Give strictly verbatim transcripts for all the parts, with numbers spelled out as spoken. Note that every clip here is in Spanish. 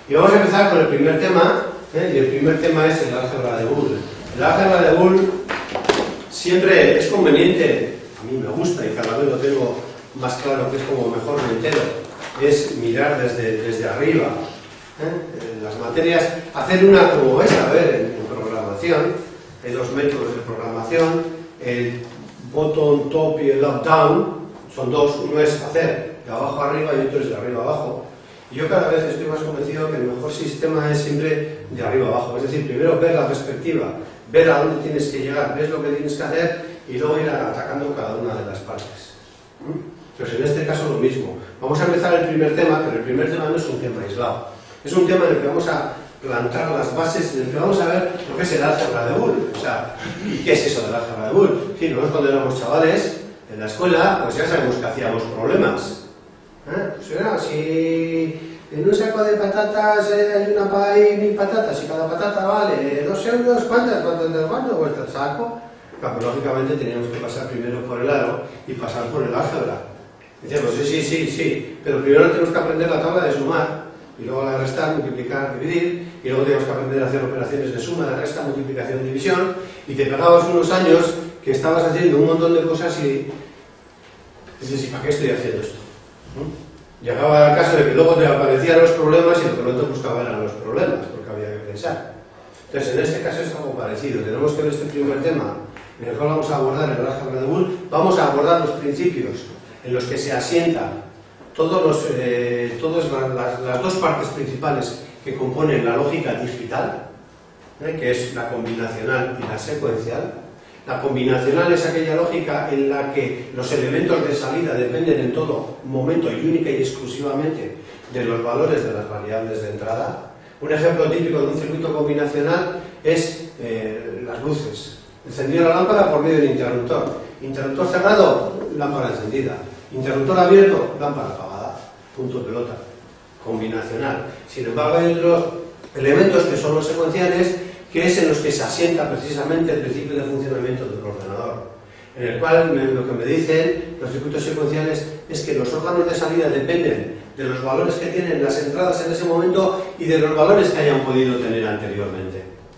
Y vamos a empezar con el primer tema, ¿eh? Y el primer tema es el álgebra de Boole. El álgebra de Boole siempre es conveniente, a mí me gusta y cada vez lo tengo más claro que es como mejor me entero, es mirar desde, desde arriba, ¿eh? En las materias, hacer una como esta, a ver, en, en programación, hay dos métodos de programación, el bottom top y el up down, son dos, uno es hacer de abajo arriba y otro es de arriba abajo. Y yo cada vez estoy más convencido que el mejor sistema es siempre de arriba abajo, es decir, primero ver la perspectiva, ver a dónde tienes que llegar, ves lo que tienes que hacer y luego ir atacando cada una de las partes. Pues en este caso lo mismo. Vamos a empezar el primer tema, pero el primer tema no es un tema aislado. Es un tema en el que vamos a plantar las bases, en el que vamos a ver lo que es el álgebra de Boole. O sea, ¿qué es eso del álgebra de Boole? En fin, nosotros cuando éramos chavales en la escuela, pues ya sabemos que hacíamos problemas. ¿Eh? Pues era, si en un saco de patatas eh, hay una pa y mil patatas y cada patata vale dos euros, ¿cuántas? ¿Cuántas? ¿Cuánto cuesta el saco? Claro, pues, lógicamente teníamos que pasar primero por el aro y pasar por el álgebra. Decíamos, sí, sí, sí, sí, pero primero tenemos que aprender la tabla de sumar y luego la de restar, multiplicar, dividir, y luego tenemos que aprender a hacer operaciones de suma, de resta, multiplicación, división, y te pegabas unos años que estabas haciendo un montón de cosas y dices, ¿y para qué estoy haciendo esto? ¿Mm? Llegaba el caso de que luego te aparecían los problemas y lo que no te buscaba eran los problemas, porque había que pensar. Entonces, en este caso es algo parecido. Tenemos que ver este primer tema, en el cual vamos a abordar el álgebra de Boole, vamos a abordar los principios en los que se asienta todos los, eh, todas las, las, las dos partes principales que componen la lógica digital, ¿eh? Que es la combinacional y la secuencial. La combinacional es aquella lógica en la que los elementos de salida dependen en todo momento y única y exclusivamente de los valores de las variables de entrada. Un ejemplo típico de un circuito combinacional es eh, las luces. Encendido la lámpara por medio del interruptor. Interruptor cerrado, lámpara encendida. Interruptor abierto, lámpara apagada. Punto pelota. Combinacional. Sin embargo, hay otros elementos que son los secuenciales, que es en los que se asienta precisamente el principio de funcionamiento del ordenador, en el cual me, lo que me dicen los circuitos secuenciales es que los órganos de salida dependen de los valores que tienen las entradas en ese momento y de los valores que hayan podido tener anteriormente.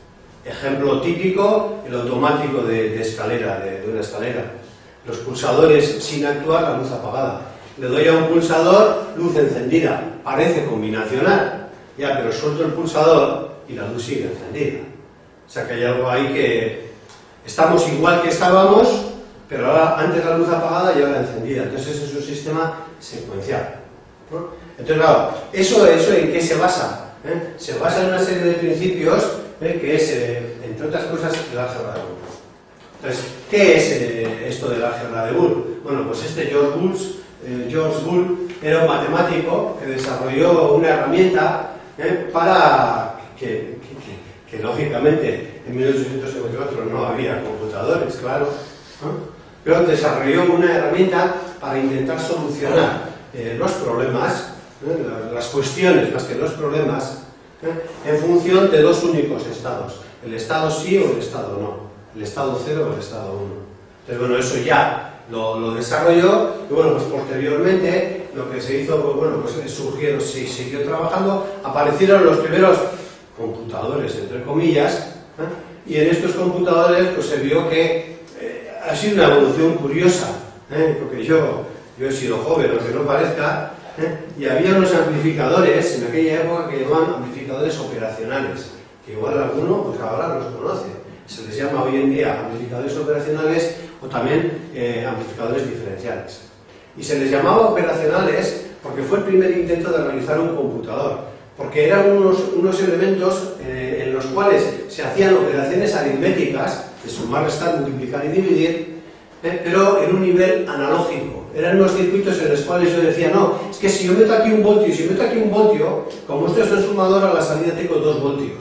Ejemplo típico, el automático de, de escalera, de, de una escalera. Los pulsadores sin actuar, la luz apagada. Le doy a un pulsador, luz encendida. Parece combinacional, ya, pero suelto el pulsador y la luz sigue encendida. O sea que hay algo ahí que estamos igual que estábamos, pero ahora antes la luz apagada y ahora encendida. Entonces es un sistema secuencial, ¿no? Entonces, claro, ¿eso, eso en qué se basa? ¿Eh? Se basa en una serie de principios, ¿eh? Que es, eh, entre otras cosas, el álgebra de Boole. Entonces, ¿qué es eh, esto del álgebra de Boole? Bueno, pues este George Boole, eh, George Boole era un matemático que desarrolló una herramienta ¿eh? para que, que, que, que, lógicamente, en mil ochocientos cincuenta y cuatro no había computadores, claro, ¿no? Pero desarrolló una herramienta para intentar solucionar eh, los problemas, ¿eh? las, las cuestiones, más que los problemas, ¿eh? en función de dos únicos estados, el estado sí o el estado no. El estado cero o el estado uno. Entonces, bueno, eso ya lo, lo desarrolló y, bueno, pues posteriormente lo que se hizo, pues, bueno, pues surgieron, se siguió trabajando, aparecieron los primeros computadores, entre comillas, ¿eh? Y en estos computadores, pues se vio que eh, ha sido una evolución curiosa, ¿eh? Porque yo, yo he sido joven, aunque no parezca, ¿eh? Y había unos amplificadores en aquella época que llamaban amplificadores operacionales, que igual alguno, pues ahora los conoce. Se les llama hoy en día amplificadores operacionales o también eh, amplificadores diferenciales. Y se les llamaba operacionales porque fue el primer intento de realizar un computador, porque eran unos, unos elementos eh, en los cuales se hacían operaciones aritméticas, de sumar, restar, multiplicar y dividir, eh, pero en un nivel analógico. Eran unos circuitos en los cuales yo decía, no, es que si yo meto aquí un voltio y si meto aquí un voltio, como esto es un sumador, a la salida tengo dos voltios.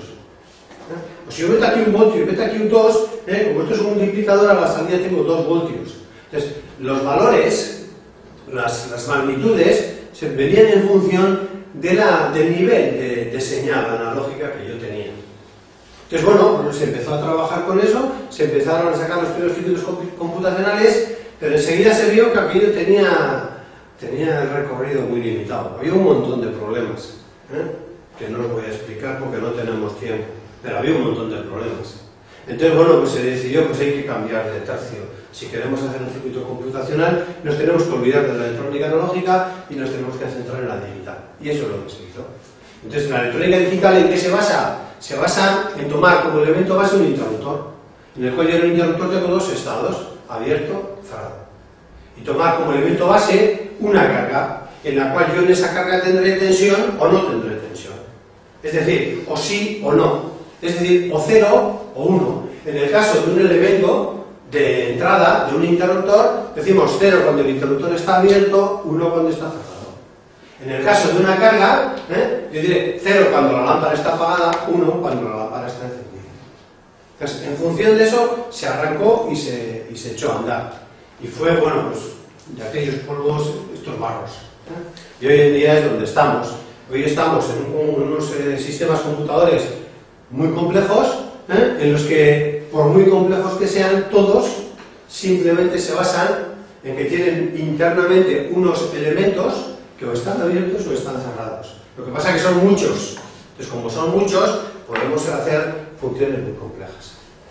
O si yo meto aquí un voltio y meto aquí un dos, ¿eh? Como esto es un multiplicador, a la salida tengo dos voltios. Entonces, los valores, las, las magnitudes, se venían en función de la, del nivel de, de señal analógica que yo tenía. Entonces, bueno, se empezó a trabajar con eso, se empezaron a sacar los primeros circuitos computacionales, pero enseguida se vio que aquello tenía, tenía el recorrido muy limitado. Había un montón de problemas, ¿eh? que no os voy a explicar porque no tenemos tiempo, pero había un montón de problemas. Entonces, bueno, pues se decidió que pues hay que cambiar de tercio. Si queremos hacer un circuito computacional, nos tenemos que olvidar de la electrónica analógica y nos tenemos que centrar en la digital. Y eso es lo que se hizo. Entonces, la electrónica digital, ¿en qué se basa? Se basa en tomar como elemento base un interruptor, en el cual yo en el interruptor tengo dos estados, abierto, cerrado. Y tomar como elemento base una carga, en la cual yo en esa carga tendré tensión o no tendré tensión. Es decir, o sí o no. Es decir, o cero o uno. En el caso de un elemento de entrada de un interruptor, decimos cero cuando el interruptor está abierto, uno cuando está cerrado. En el caso de una carga, ¿eh? yo diré cero cuando la lámpara está apagada, uno cuando la lámpara está encendida. Entonces, en función de eso, se arrancó y se, y se echó a andar. Y fue, bueno, pues, de aquellos polvos, estos barros. ¿eh? Y hoy en día es donde estamos. Hoy estamos en un, unos eh, sistemas computadores muy complejos, ¿eh? en los que, por muy complejos que sean, todos simplemente se basan en que tienen internamente unos elementos que o están abiertos o están cerrados. Lo que pasa es que son muchos. Entonces, como son muchos, podemos hacer funciones muy complejas.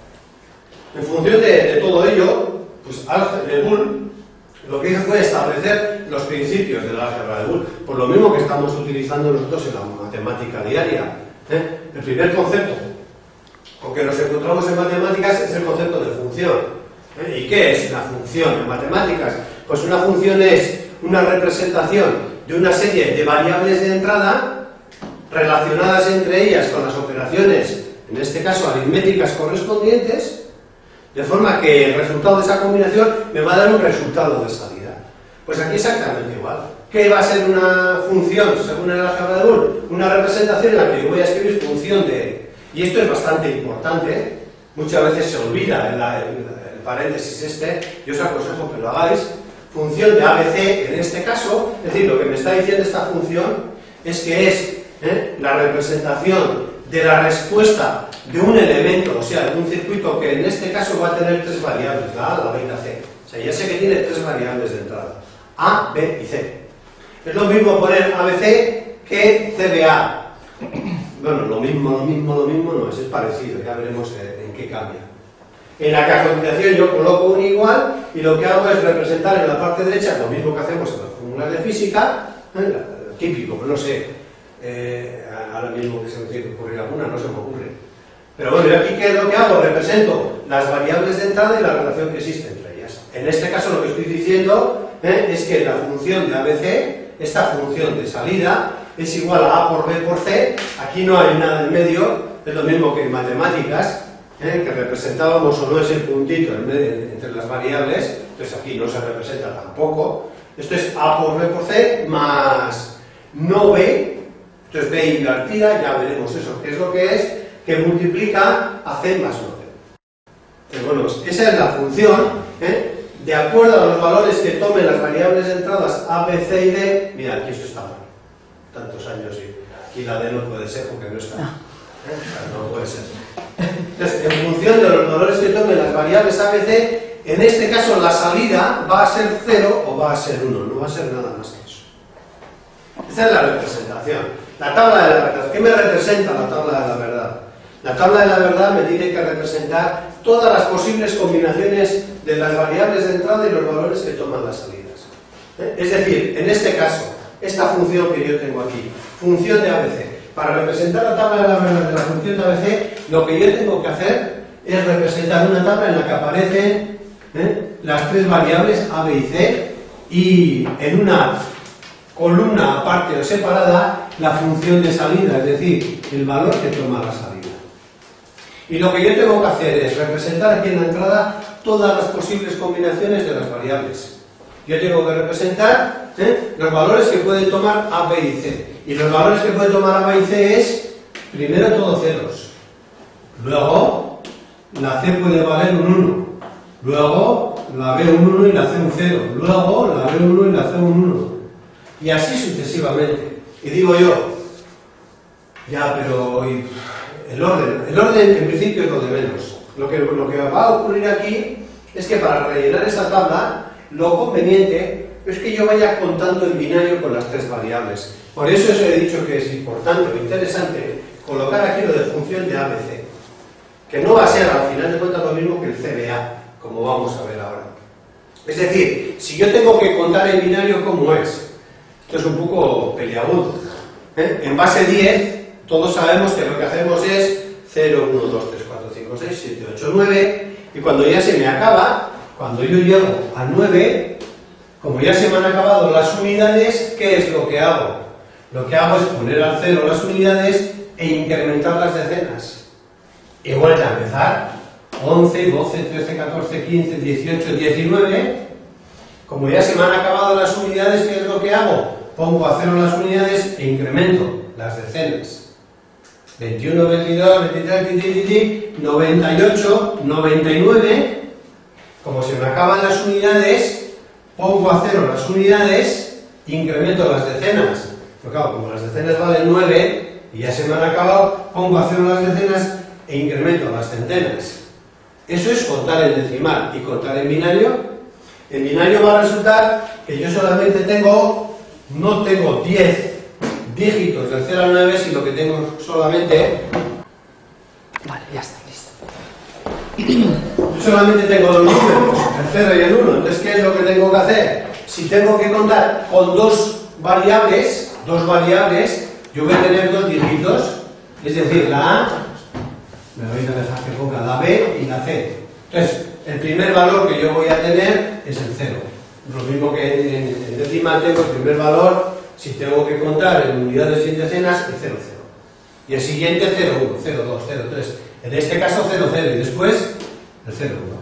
En función de, de todo ello, pues Boole lo que hizo fue establecer los principios del álgebra de Boole, por lo mismo que estamos utilizando nosotros en la matemática diaria. ¿eh? El primer concepto con que nos encontramos en matemáticas es el concepto de función. ¿eh? ¿Y qué es una función en matemáticas? Pues una función es una representación de una serie de variables de entrada relacionadas entre ellas con las operaciones, en este caso aritméticas correspondientes, de forma que el resultado de esa combinación me va a dar un resultado de salida. Pues aquí exactamente igual. ¿Qué va a ser una función según el álgebra de Boole? Una representación en la que yo voy a escribir función de... Y esto es bastante importante, muchas veces se olvida el, el, el paréntesis este, yo os aconsejo que lo hagáis. Función de A B C, en este caso, es decir, lo que me está diciendo esta función es que es ¿eh? la representación de la respuesta de un elemento, o sea, de un circuito que en este caso va a tener tres variables, la A, la B y la C. O sea, ya sé que tiene tres variables de entrada, A, B y C. Es lo mismo poner A B C que C B A. Bueno, lo mismo, lo mismo, lo mismo no es, es parecido, ya veremos en qué cambia. En la que a continuación yo coloco un igual y lo que hago es representar en la parte derecha lo mismo que hacemos en las fórmulas de física, ¿eh? típico, no sé, eh, ahora mismo que se me tiene que ocurrir alguna, no se me ocurre. Pero bueno, yo aquí ¿qué es lo que hago? Represento las variables de entrada y la relación que existe entre ellas. En este caso lo que estoy diciendo ¿eh? es que la función de A B C, esta función de salida, es igual a A por B por C, aquí no hay nada en medio, es lo mismo que en matemáticas, ¿eh? que representábamos o no ese puntito en medio, entre las variables, entonces aquí no se representa tampoco. Esto es A por B por C más no B, entonces B invertida, ya veremos eso, qué es lo que es, que multiplica a C más no B. Entonces, bueno, pues esa es la función, ¿eh? de acuerdo a los valores que tomen las variables de entradas A, B, C y D. Mira, aquí esto está mal, tantos años y aquí la D no puede ser porque no está. ¿Eh? No puede ser. Entonces, en función de los valores que tomen las variables A, B, C, en este caso la salida va a ser cero o va a ser uno, no va a ser nada más que eso. Esta es la representación. La tabla de la verdad. ¿Qué me representa la tabla de la verdad? La tabla de la verdad me tiene que representar todas las posibles combinaciones de las variables de entrada y los valores que toman las salidas. ¿Eh? Es decir, en este caso, esta función que yo tengo aquí, función de A B C, para representar la tabla de la verdad de la función de A B C, lo que yo tengo que hacer es representar una tabla en la que aparecen ¿eh? las tres variables A, B y C y en una columna aparte o separada la función de salida, es decir, el valor que toma la salida. Y lo que yo tengo que hacer es representar aquí en la entrada todas las posibles combinaciones de las variables. Yo tengo que representar ¿eh? los valores que pueden tomar A, B y C. Y los valores que puede tomar A, B y C es, primero todo ceros. Luego, la C puede valer un uno. Luego, la B un uno y la C un cero. Luego, la B un uno y la C un uno. Y así sucesivamente. Y digo yo, ya, pero el orden, el orden en principio es lo de menos. Lo que, lo que va a ocurrir aquí es que para rellenar esta tabla, lo conveniente es que yo vaya contando en binario con las tres variables. Por eso os he dicho que es importante o interesante colocar aquí lo de función de A B C, que no va a ser al final de cuentas lo mismo que el C B A, como vamos a ver ahora. Es decir, si yo tengo que contar en binario, ¿cómo es? Esto es un poco peliagudo. ¿Eh? En base diez, todos sabemos que lo que hacemos es cero, uno, dos, tres, cuatro, cinco, seis, siete, ocho, nueve, y cuando ya se me acaba, cuando yo llego a nueve, como ya se me han acabado las unidades, ¿qué es lo que hago? Lo que hago es poner al cero las unidades e incrementar las decenas. Y vuelta a empezar. once, doce, trece, catorce, quince, dieciocho, diecinueve. Como ya se me han acabado las unidades, ¿qué es lo que hago? Pongo a cero las unidades e incremento las decenas. veintiuno, veintidós, veintitrés, veintiséis, noventa y ocho, noventa y nueve. Como se me acaban las unidades, pongo a cero las unidades, incremento las decenas. Pero claro, como las decenas valen nueve y ya se me han acabado, pongo a cero las decenas e incremento las centenas. Eso es contar en decimal. Y contar en binario, en binario va a resultar que yo solamente tengo, no tengo diez dígitos del cero al nueve, sino que tengo solamente... Vale, ya está, listo. Yo solamente tengo dos números, el cero y el uno. Entonces, ¿qué es lo que tengo que hacer? Si tengo que contar con dos variables, dos variables, yo voy a tener dos dígitos, es decir, la A, me vais a dejar que ponga la B y la C. Entonces, el primer valor que yo voy a tener es el cero. Lo mismo que en, en decimal tengo el primer valor, si tengo que contar en unidades y en decenas, el cero, cero. Y el siguiente cero, uno, cero, dos, cero, tres. En este caso cero, cero. Y después el cero, uno.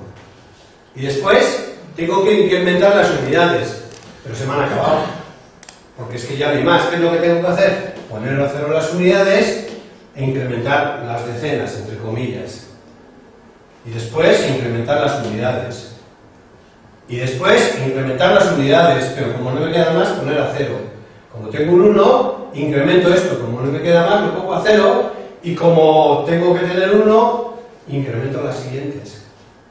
Y después tengo que incrementar las unidades. Pero se me han acabado. Porque es que ya no hay más. ¿Qué es lo que tengo que hacer? Poner a cero las unidades e incrementar las decenas, entre comillas. Y después incrementar las unidades. Y después incrementar las unidades, pero como no me queda más, poner a cero. Como tengo un uno, incremento esto. Como no me queda más, lo pongo a cero. Y como tengo que tener uno, incremento las siguientes.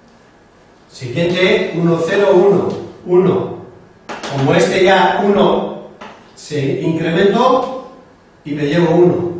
Siguiente, uno, cero, uno. uno. Como este ya, uno, se incremento y me llevo uno.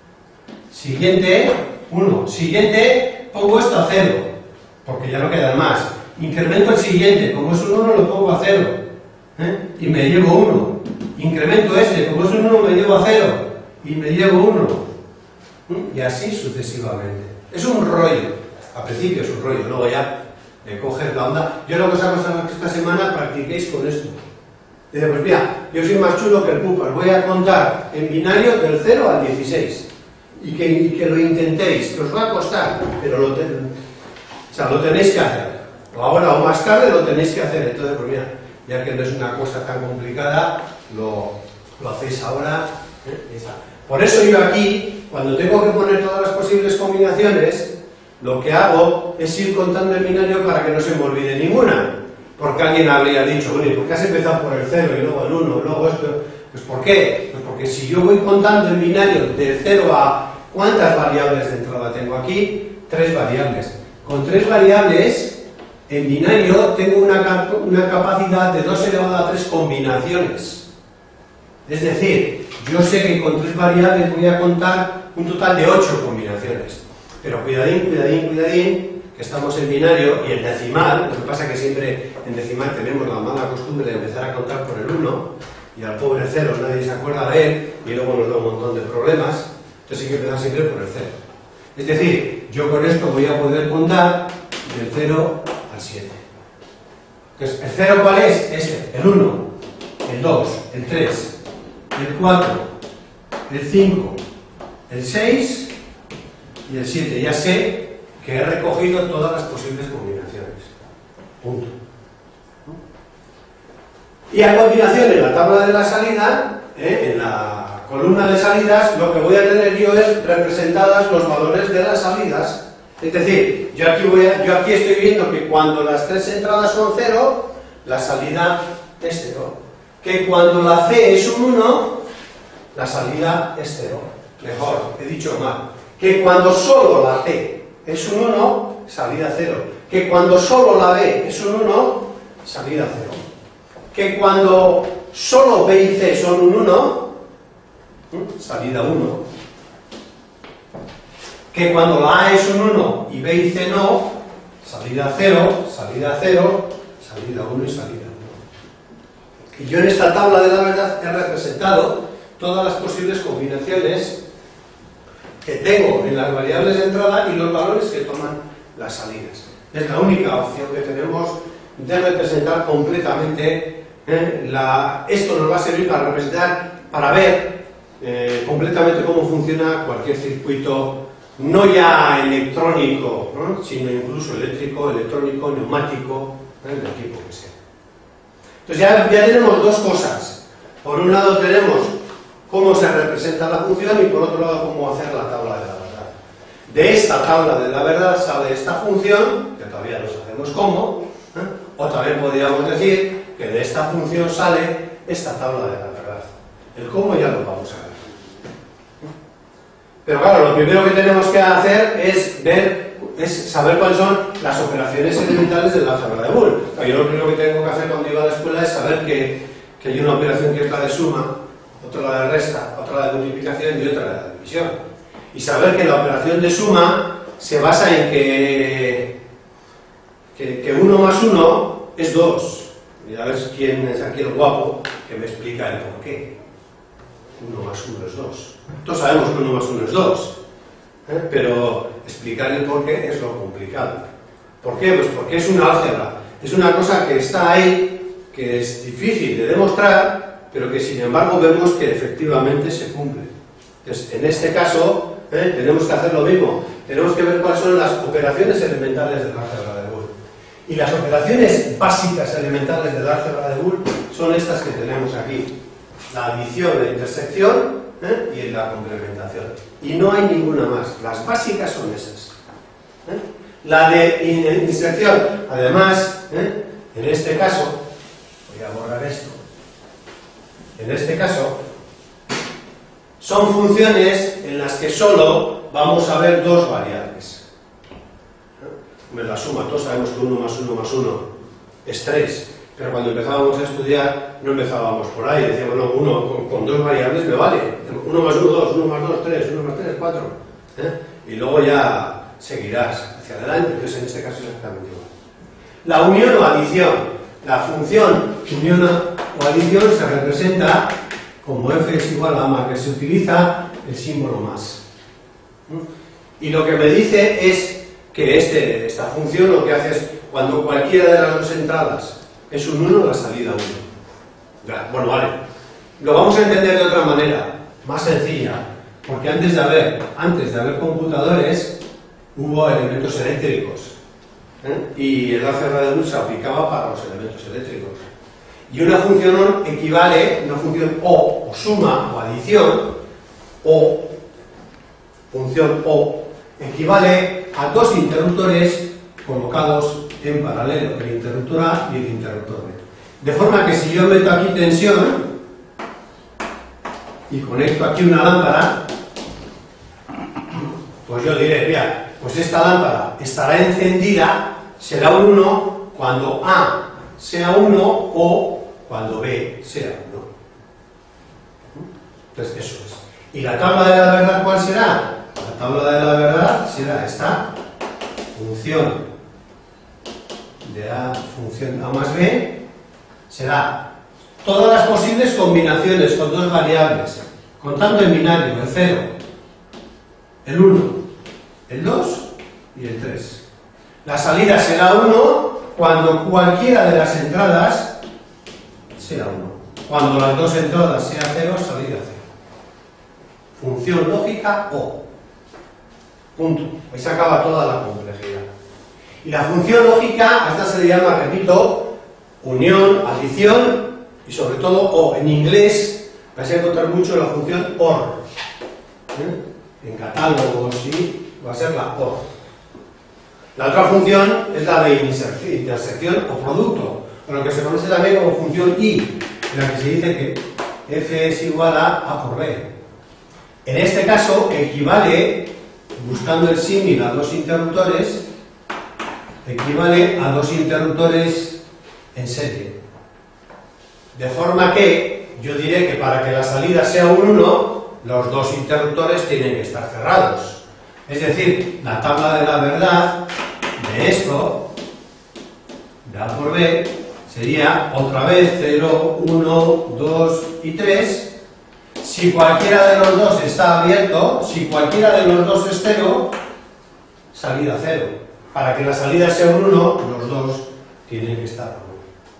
Siguiente, uno. Siguiente, pongo esto a cero, porque ya no quedan más. Incremento el siguiente, como es un uno, lo pongo a cero. ¿eh? Y me llevo uno. Incremento este, como es un uno, me llevo a cero. Y me llevo uno. ¿eh? Y así sucesivamente. Es un rollo. Al principio es un rollo, luego ya me coges la onda. Yo lo que os hago es que esta semana practiquéis con esto. Dice, pues mira, yo soy más chulo que el pupas. Voy a contar en binario del cero al dieciséis. Y que, y que lo intentéis, que os va a costar, pero lo, ten, o sea, lo tenéis que hacer. O ahora o más tarde lo tenéis que hacer. Entonces, pues mira, ya que no es una cosa tan complicada, lo, lo hacéis ahora. ¿eh? Por eso yo aquí, cuando tengo que poner todas las posibles combinaciones, lo que hago es ir contando el binario para que no se me olvide ninguna. Porque alguien habría dicho, bueno, ¿por qué has empezado por el cero y luego el uno, luego esto? Pues ¿por qué? Pues porque si yo voy contando el binario de cero a... ¿Cuántas variables de entrada tengo aquí? Tres variables. Con tres variables, en binario tengo una, una capacidad de dos elevado a tres combinaciones. Es decir, yo sé que con tres variables voy a contar un total de ocho combinaciones. Pero cuidadín, cuidadín, cuidadín, que estamos en binario y en decimal. Lo que pasa es que siempre en decimal tenemos la mala costumbre de empezar a contar por el uno, y al pobre cero nadie se acuerda de él, y luego nos da un montón de problemas. Entonces hay que empezar siempre por el cero. Es decir, yo con esto voy a poder contar del cero al siete. Entonces, ¿el cero cuál es? Este, el uno, el dos, el tres, el cuatro, el cinco, el seis y el siete. Ya sé que he recogido todas las posibles combinaciones. Punto. Y a continuación, en la tabla de la salida, ¿eh? en la columna de salidas, lo que voy a tener yo es representadas los valores de las salidas. Es decir, yo aquí, voy a, yo aquí estoy viendo que cuando las tres entradas son cero, la salida es cero. Que cuando la C es un uno, la salida es cero. Mejor, he dicho mal. Que cuando solo la C es un uno, salida cero. Que cuando solo la B es un uno, salida cero. que cuando solo B y C son un uno, salida uno, que cuando la A es un uno y B y C no, salida cero, salida cero, salida uno y salida uno. Y yo en esta tabla de la verdad he representado todas las posibles combinaciones que tengo en las variables de entrada y los valores que toman las salidas. Es la única opción que tenemos de representar completamente, ¿eh? la, esto nos va a servir para representar, para ver eh, completamente cómo funciona cualquier circuito, no ya electrónico, ¿no? Sino incluso eléctrico, electrónico, neumático, ¿eh? del tipo que sea. Entonces ya, ya tenemos dos cosas. Por un lado tenemos cómo se representa la función y por otro lado cómo hacer la tabla de la verdad. De esta tabla de la verdad sale esta función, que todavía no sabemos cómo, ¿eh? O también podríamos decir que de esta función sale esta tabla de la verdad. El cómo ya lo vamos a ver. Pero claro, lo primero que tenemos que hacer es ver, es saber cuáles son las operaciones elementales del álgebra de Boole. Yo lo primero que tengo que hacer cuando iba a la escuela es saber que, que hay una operación que es la de suma, otra la de resta, otra la de multiplicación y otra la de división. Y saber que la operación de suma se basa en que, que, que uno más uno es dos. Y a ver quién es aquí el guapo que me explica el por qué. uno más uno es dos. Todos sabemos que uno más uno es dos, ¿eh? Pero explicar el por qué es lo complicado. ¿Por qué? Pues porque es una álgebra. Es una cosa que está ahí, que es difícil de demostrar, pero que sin embargo vemos que efectivamente se cumple. Entonces, en este caso, ¿eh? tenemos que hacer lo mismo. Tenemos que ver cuáles son las operaciones elementales del álgebra de Boole. Y las operaciones básicas elementales del álgebra de Boole son estas que tenemos aquí. La adición, la intersección, ¿eh? y la complementación. Y no hay ninguna más. Las básicas son esas. ¿eh? La de intersección, además, ¿eh? en este caso, voy a borrar esto, en este caso, son funciones en las que solo vamos a ver dos variables. ¿eh? La suma, todos sabemos que uno más uno más uno es tres. Pero cuando empezábamos a estudiar, no empezábamos por ahí, decíamos, no, uno con, con dos variables me vale. uno más uno, dos, uno más dos, tres, uno más tres, cuatro. ¿eh? Y luego ya seguirás hacia adelante, entonces en este caso es exactamente igual. La unión o adición. La función unión o adición se representa como f es igual a más, que se utiliza el símbolo más. ¿Mm? Y lo que me dice es que este, esta función lo que hace es, cuando cualquiera de las dos entradas es un uno, la salida uno. Bueno, vale. Lo vamos a entender de otra manera, más sencilla, porque antes de haber, antes de haber computadores, hubo elementos eléctricos. ¿eh? Y el álgebra de Boole se aplicaba para los elementos eléctricos. Y una función equivale, una función o, o suma, o adición, o función o, equivale a dos interruptores colocados en paralelo, el interruptor A y el interruptor B. De forma que si yo meto aquí tensión y conecto aquí una lámpara, pues yo diré, mira, pues esta lámpara estará encendida, será un uno cuando A sea uno o cuando B sea uno. Entonces eso es. ¿Y la tabla de la verdad cuál será? La tabla de la verdad será esta función de A, función A más B, será todas las posibles combinaciones con dos variables, contando en binario, el cero, el uno, el dos y el tres. La salida será uno cuando cualquiera de las entradas sea uno. Cuando las dos entradas sea cero, salida cero. Función lógica O. Punto. Ahí se acaba toda la complejidad. Y la función lógica, a esta se le llama, repito, unión, adición y sobre todo O. En inglés vais a encontrar mucho la función OR. ¿eh? En catálogos y va a ser la OR. La otra función es la de intersección o producto, con lo que se conoce también como función I, en la que se dice que F es igual a A por B. En este caso equivale, buscando el símil a dos interruptores, equivale a dos interruptores en serie. De forma que yo diré que para que la salida sea un uno, los dos interruptores tienen que estar cerrados. Es decir, la tabla de la verdad de esto, de A por B, sería otra vez cero, uno, dos y tres. Si cualquiera de los dos está abierto, si cualquiera de los dos es cero, salida cero. Para que la salida sea un uno, los dos tienen que estar a uno.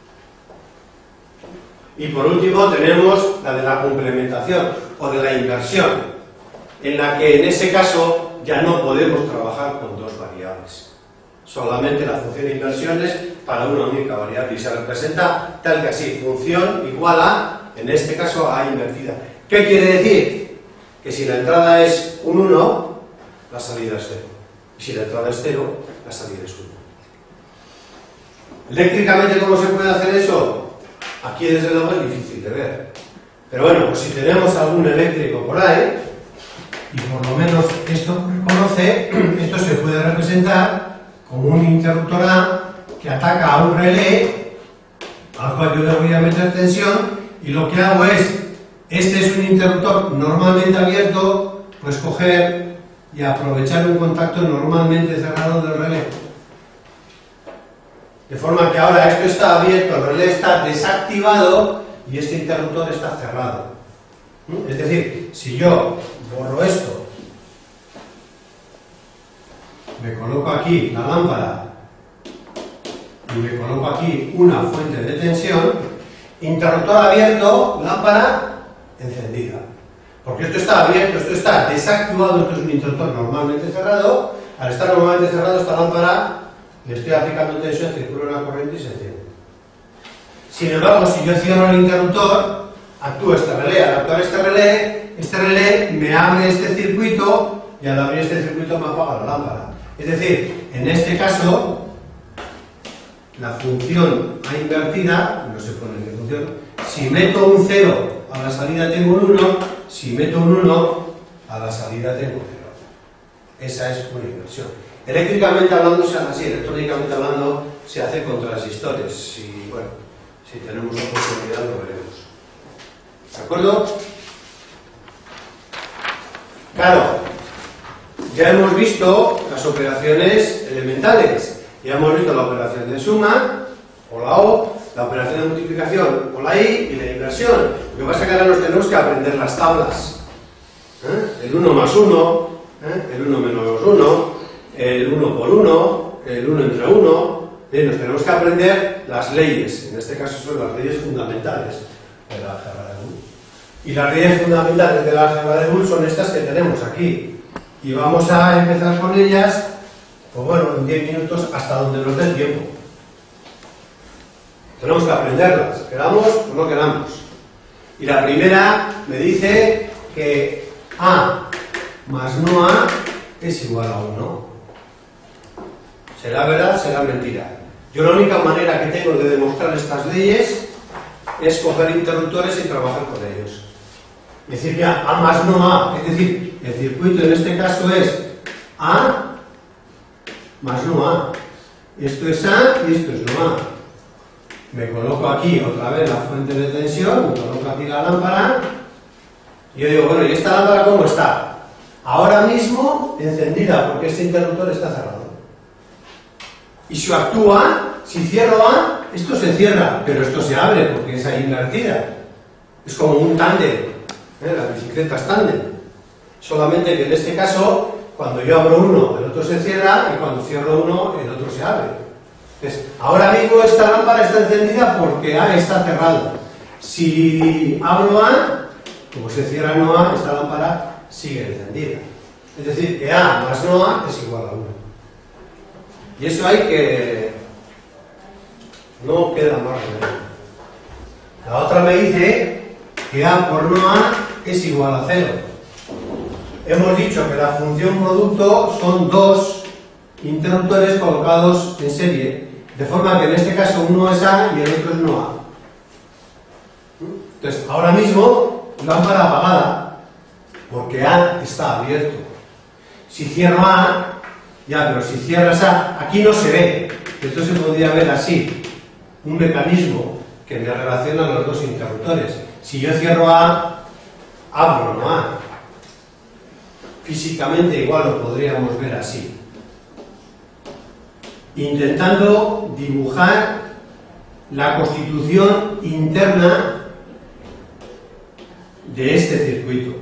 Y por último tenemos la de la complementación o de la inversión, en la que en ese caso ya no podemos trabajar con dos variables. Solamente la función de inversión es para una única variable y se representa tal que así, función igual a, en este caso, a invertida. ¿Qué quiere decir? Que si la entrada es un uno, la salida es cero. Y si la entrada es cero, la salida es uno. Eléctricamente, ¿cómo se puede hacer eso? Aquí desde luego es difícil de ver. Pero bueno, pues si tenemos algún eléctrico por ahí, y por lo menos esto conoce, esto se puede representar como un interruptor A que ataca a un relé al cual yo le voy a meter tensión, y lo que hago es, este es un interruptor normalmente abierto, pues coger y aprovechar un contacto normalmente cerrado del relé. De forma que ahora esto está abierto, el relé está desactivado y este interruptor está cerrado. Es decir, si yo borro esto, me coloco aquí la lámpara y me coloco aquí una fuente de tensión, interruptor abierto, lámpara encendida. Porque esto está abierto, esto está desactivado, esto es un interruptor normalmente cerrado. Al estar normalmente cerrado, esta lámpara le estoy aplicando tensión, circula una corriente y se enciende. Sin embargo, si yo cierro el interruptor, actúa este relé. Al actuar este relé, este relé me abre este circuito y al abrir este circuito me apaga la lámpara. Es decir, en este caso, la función A invertida, no se pone en función, si meto un cero a la salida tengo un uno, si meto un uno a la salida tengo cero. Esa es una inversión. Eléctricamente hablando se hace así, electrónicamente hablando se hace con transistores. Si, bueno, si tenemos oportunidad lo veremos. ¿De acuerdo? Claro, ya hemos visto las operaciones elementales. Ya hemos visto la operación de suma, o la O, la operación de multiplicación, o la I, y la inversión. Lo que pasa es que ahora nos tenemos que aprender las tablas. ¿Eh? El uno más uno, ¿eh? El uno menos uno, el uno por uno, el uno entre uno. ¿Eh? Nos tenemos que aprender las leyes. En este caso son las leyes fundamentales de la álgebra de Boole. Y las leyes fundamentales de la álgebra de Boole son estas que tenemos aquí. Y vamos a empezar con ellas, pues bueno, en diez minutos hasta donde nos dé tiempo. Tenemos que aprenderlas, queramos o no queramos. Y la primera me dice que A más no A es igual a uno. ¿Será verdad? ¿Será mentira? Yo la única manera que tengo de demostrar estas leyes es coger interruptores y trabajar con ellos. Es decir, ya A más no A, es decir, el circuito en este caso es A más no A. Esto es A y esto es no A. Me coloco aquí otra vez la fuente de tensión, me coloco aquí la lámpara, y yo digo, bueno, ¿y esta lámpara cómo está? Ahora mismo encendida, porque este interruptor está cerrado. Y si actúa, si cierro A, esto se cierra, pero esto se abre, porque es ahí invertida. Es como un tándem, ¿eh? Las bicicletas tándem. Solamente que en este caso, cuando yo abro uno, el otro se cierra, y cuando cierro uno, el otro se abre. Entonces, ahora mismo esta lámpara está encendida porque A está cerrado. Si abro A, como se cierra no A, esta lámpara sigue encendida. Es decir, que A más no A es igual a uno. Y eso hay que... no queda más remedio. La otra me dice que A por no A es igual a cero. Hemos dicho que la función producto son dos interruptores colocados en serie, de forma que en este caso uno es A y el otro es no A. Entonces, ahora mismo, lámpara apagada, porque A está abierto. Si cierro A, ya, pero si cierras A, aquí no se ve. Esto se podría ver así, un mecanismo que me relacionan los dos interruptores. Si yo cierro A, abro no A. Físicamente igual lo podríamos ver así. Intentando dibujar la constitución interna de este circuito.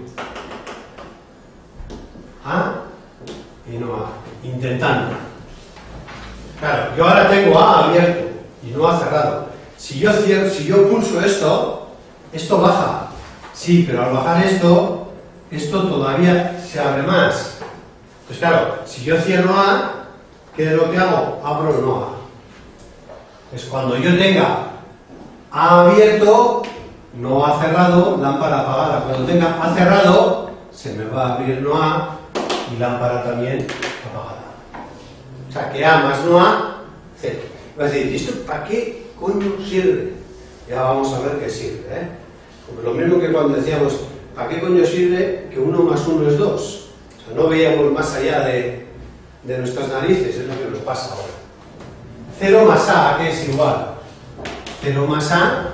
A y no A. Intentando. Claro, yo ahora tengo A abierto y no A cerrado. Si yo, cierro, si yo pulso esto, esto baja. Sí, pero al bajar esto, esto todavía se abre más. Pues claro, si yo cierro A, ¿qué es lo que hago? Abro no A. Pues cuando yo tenga A abierto, no A cerrado, lámpara apagada. Cuando tenga A cerrado, se me va a abrir no A y lámpara también apagada. O sea, que A más no A, cero. Va a decir, ¿esto para qué coño sirve? Ya vamos a ver qué sirve, ¿eh? Como lo mismo que cuando decíamos, ¿para qué coño sirve que uno más uno es dos? O sea, no veíamos más allá de, de nuestras narices, es lo que nos pasa ahora. cero más A, ¿a qué es igual? cero más A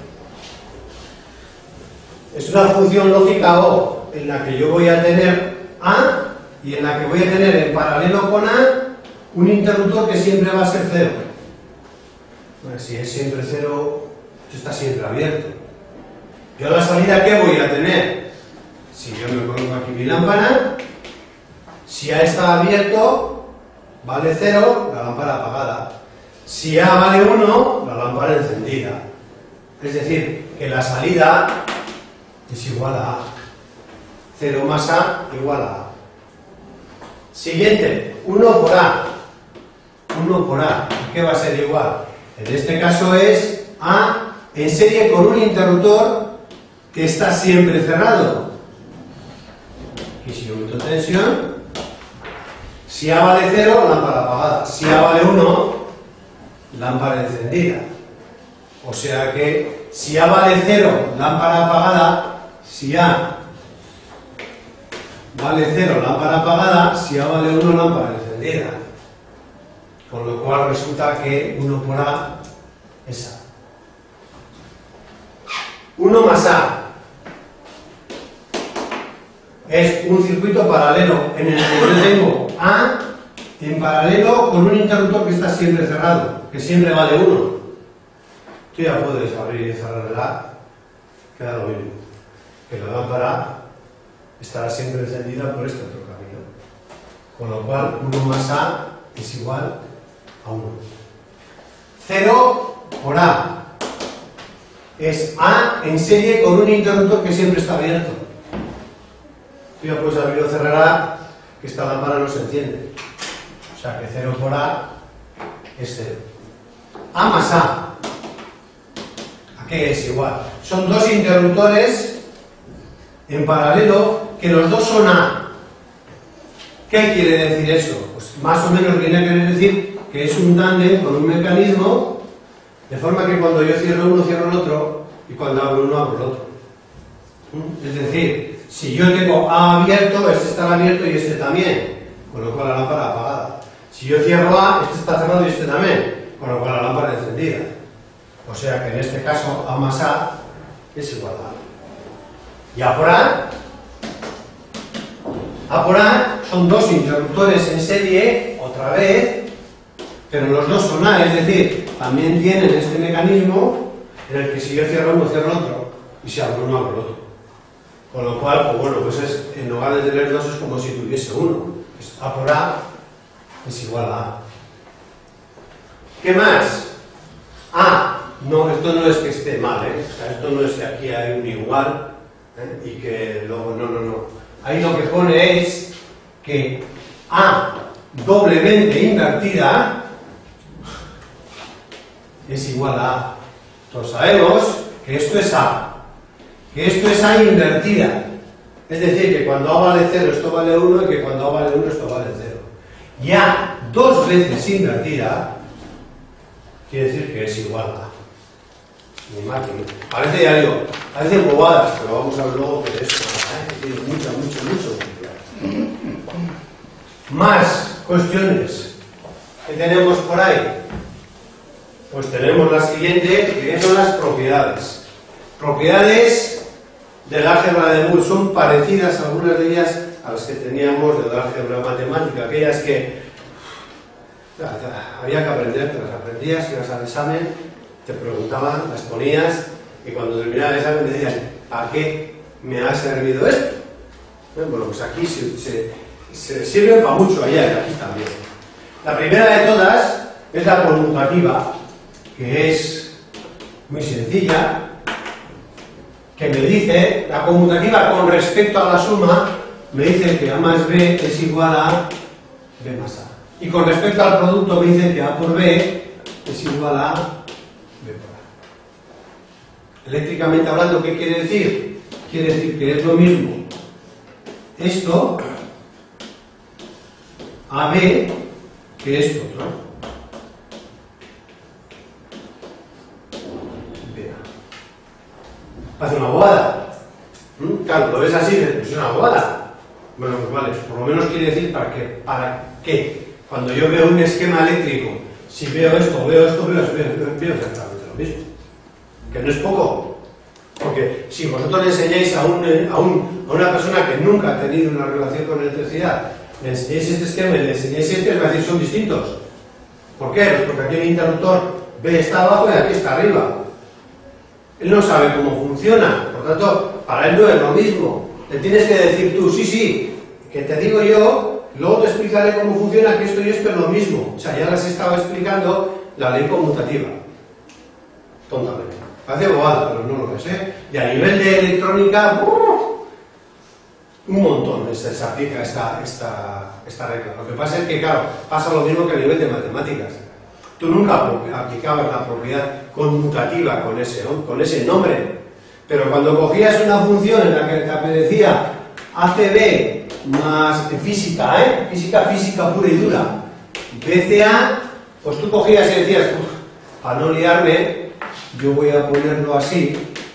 es una función lógica O en la que yo voy a tener A y en la que voy a tener en paralelo con A un interruptor que siempre va a ser cero. Bueno, si es siempre cero, esto está siempre abierto. Yo a la salida, ¿qué voy a tener? Si yo me pongo aquí mi lámpara, si A está abierto, vale cero, la lámpara apagada. Si A vale uno, la lámpara encendida. Es decir, que la salida es igual a A. cero más A igual a A. Siguiente, uno por A. uno por A. ¿Qué va a ser igual? En este caso es A en serie con un interruptor que está siempre cerrado. Y si yo meto tensión, si A vale cero, lámpara apagada. Si A vale uno, lámpara encendida. O sea que si A vale cero, lámpara apagada. Si A vale cero, lámpara apagada. Si A vale uno, lámpara encendida. Con lo cual resulta que uno por A es A. uno más A es un circuito paralelo en el que yo tengo A en paralelo con un interruptor que está siempre cerrado, que siempre vale uno. Tú ya puedes abrir y cerrar el A, queda lo mismo, que la lámpara estará siempre encendida por este otro camino. Con lo cual uno más A es igual a uno. cero por A es A en serie con un interruptor que siempre está abierto. Tú ya puedes abrir o cerrar A, que esta lámpara no se enciende. O sea que cero por A es cero. A más A, ¿a qué es igual? Son dos interruptores en paralelo que los dos son A. ¿Qué quiere decir eso? Pues más o menos viene a querer decir que es un tándem con un mecanismo, de forma que cuando yo cierro uno, cierro el otro, y cuando abro uno, abro el otro. Es decir, si yo tengo A abierto, este estará abierto y este también, con lo cual la lámpara apagada. Si yo cierro A, este está cerrado y este también, con lo cual la lámpara encendida. O sea que en este caso A más A es igual a A. Y A por A, A por A son dos interruptores en serie, otra vez, pero los dos son A, es decir, también tienen este mecanismo en el que si yo cierro uno, cierro el otro, y si abro uno, abro el otro. Con lo cual, pues bueno, pues es, en lugar de tener dos es como si tuviese uno. Pues A por A es igual a A. ¿Qué más? A. No, esto no es que esté mal, ¿eh? O sea, esto no es que aquí hay un igual, ¿eh? Y que luego, no, no, no. Ahí lo que pone es que A doblemente invertida es igual a A. Todos sabemos que esto es A, que esto es A invertida. Es decir, que cuando A vale cero esto vale uno y que cuando A vale uno esto vale cero. Y A dos veces invertida quiere decir que es igual a A. Ni más ni menos. Parece, ya digo, parece bobadas, pero vamos a ver luego que de eso ¿eh? Tiene mucho, mucho, mucho. Más cuestiones que tenemos por ahí. pues tenemos la siguiente, que son las propiedades. Propiedades del álgebra de Boole son parecidas, algunas de ellas, a las que teníamos del álgebra matemática, aquellas que había que aprender, te las aprendías, ibas al examen, te preguntaban, las ponías, y cuando terminaba el examen te decían, ¿a qué me ha servido esto? Bueno, pues aquí se, se, se sirve para mucho allá y aquí también. La primera de todas es la conmutativa, que es muy sencilla, que me dice, la conmutativa con respecto a la suma, me dice que A más B es igual a B más A. Y con respecto al producto me dice que A por B es igual a B por A. Eléctricamente hablando, ¿qué quiere decir? Quiere decir que es lo mismo esto A B que esto, ¿no? B A. Hace una bobada. ¿Mm? Claro, lo ves así, es una bobada. Bueno, pues vale, por lo menos quiere decir para qué. ¿Para qué? Cuando yo veo un esquema eléctrico, si veo esto, veo esto, veo, veo, veo exactamente lo mismo. Que no es poco. Porque si vosotros le enseñáis a, un, a, un, a una persona que nunca ha tenido una relación con electricidad, le enseñáis este esquema y le enseñáis este, le va a decir son distintos. ¿Por qué? Pues porque aquí el interruptor B está abajo y aquí está arriba. Él no sabe cómo funciona, por tanto, para él no es lo mismo. Le tienes que decir tú, sí, sí, que te digo yo, luego te explicaré cómo funciona, que esto y esto es lo mismo. O sea, ya les estaba explicando la ley conmutativa. Tontamente. Parece bobada, pero no lo es, ¿eh? Y a nivel de electrónica, ¡uh! un montón se, se aplica esta, esta, esta regla. Lo que pasa es que, claro, pasa lo mismo que a nivel de matemáticas. Tú nunca aplicabas la propiedad conmutativa con ese, ¿no? con ese nombre. Pero cuando cogías una función en la que te apetecía A C B más física, ¿eh? Física, física pura y dura, B C A, pues tú cogías y decías, para no liarme, yo voy a ponerlo así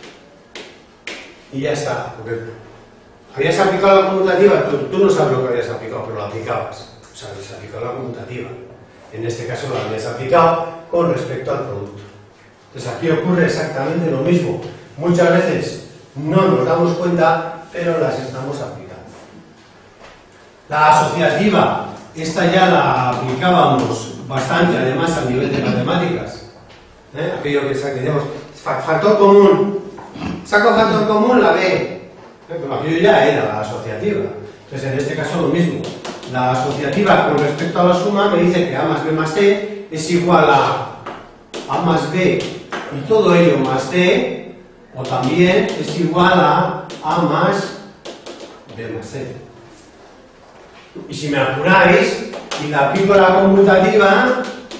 y ya está. Porque habías aplicado la conmutativa, tú, tú no sabes lo que habías aplicado, pero lo aplicabas. O sea, habías aplicado la conmutativa. En este caso lo habías aplicado con respecto al producto. Entonces aquí ocurre exactamente lo mismo. Muchas veces no nos damos cuenta, pero las estamos aplicando. La asociativa, esta ya la aplicábamos bastante, además a nivel de matemáticas. ¿Eh? Aquello que decíamos, factor común, saco factor común, la B. ¿Eh? Pero aquello ya era la asociativa. Entonces en este caso lo mismo. La asociativa con respecto a la suma me dice que A más B más C es igual a A más B y todo ello más C, o también es igual a A más B más C. Y si me apuráis y la aplico la conmutativa,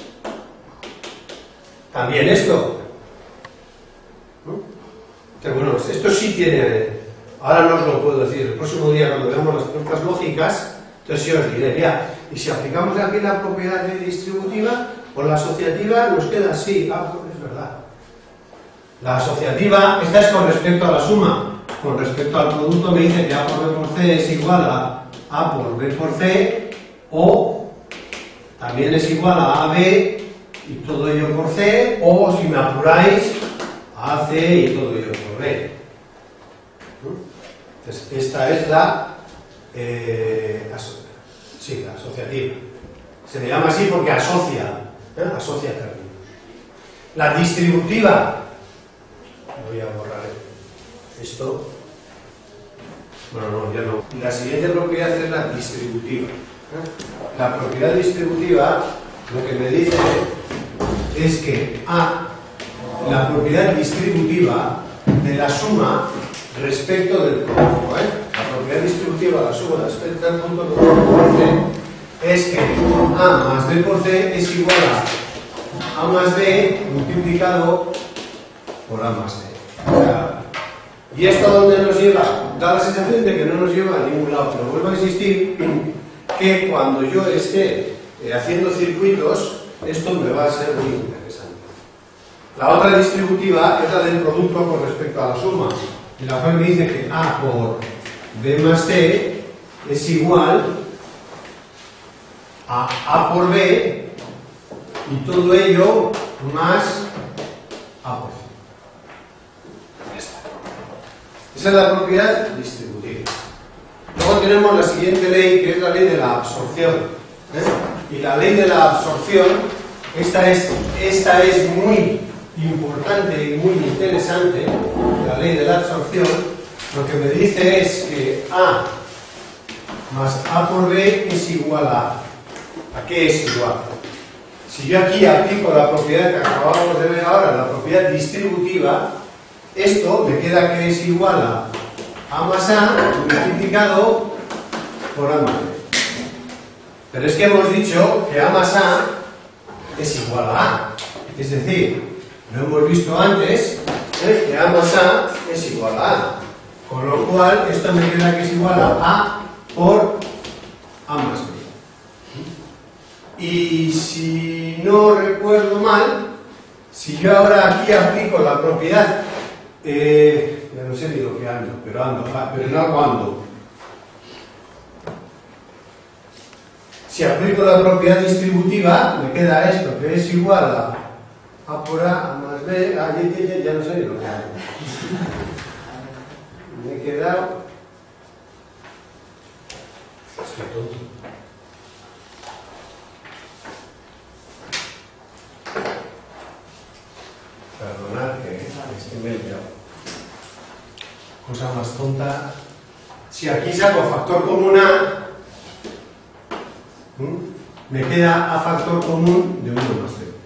también esto. ¿No? Pero bueno, esto sí tiene, ahora no os lo puedo decir, el próximo día cuando veamos las pruebas lógicas, entonces yo os diré, ya, y si aplicamos aquí la propiedad distributiva o la asociativa, nos queda así, ah, pues es verdad. La asociativa, esta es con respecto a la suma, con respecto al producto me dice que A por B por C es igual a A por B por C, o también es igual a A B y todo ello por C, o si me apuráis, A C y todo ello por B. Entonces, esta es la Eh, aso sí, la asociativa. Se le llama así porque asocia, ¿eh? asocia términos. La distributiva, voy a borrar esto. Bueno, no, ya no. La siguiente propiedad es la distributiva. ¿eh? La propiedad distributiva lo que me dice es que A, la propiedad distributiva de la suma respecto del producto, ¿eh? La propiedad distributiva de la suma respecto del producto por C es que A más B por C es igual a A más B multiplicado por A más B. ¿Y esto a dónde nos lleva? Da la sensación de que no nos lleva a ningún lado, pero vuelvo a insistir que cuando yo esté eh, haciendo circuitos, esto me va a ser muy interesante. La otra distributiva es la del producto con respecto a la suma, en la cual me dice que A por B más C es igual a A por B y todo ello más A por C. Ya está. Esa es la propiedad distributiva. Luego tenemos la siguiente ley, que es la ley de la absorción. ¿eh? Y la ley de la absorción, esta es, esta es muy importante y muy interesante, la ley de la absorción. Lo que me dice es que A más A por B es igual a A. ¿A qué es igual? Si yo aquí aplico la propiedad que acabamos de ver ahora, la propiedad distributiva, esto me queda que es igual a A más A multiplicado por A más B. Pero es que hemos dicho que A más A es igual a A. Es decir, lo hemos visto antes, ¿eh? que A más A es igual a A. Con lo cual, esto me queda que es igual a A por A más B. Y si no recuerdo mal, si yo ahora aquí aplico la propiedad, eh, ya no sé ni lo que ando, pero ando, pero no algo ando. Si aplico la propiedad distributiva, me queda esto, que es igual a A por A más B, ah, ya, ya, ya no sé ni lo que hago. Me he quedado... Estoy tonto. Perdonad que estoy me he liado. Cosa más tonta. Si aquí saco factor común A, ¿m? me queda A factor común de uno más B.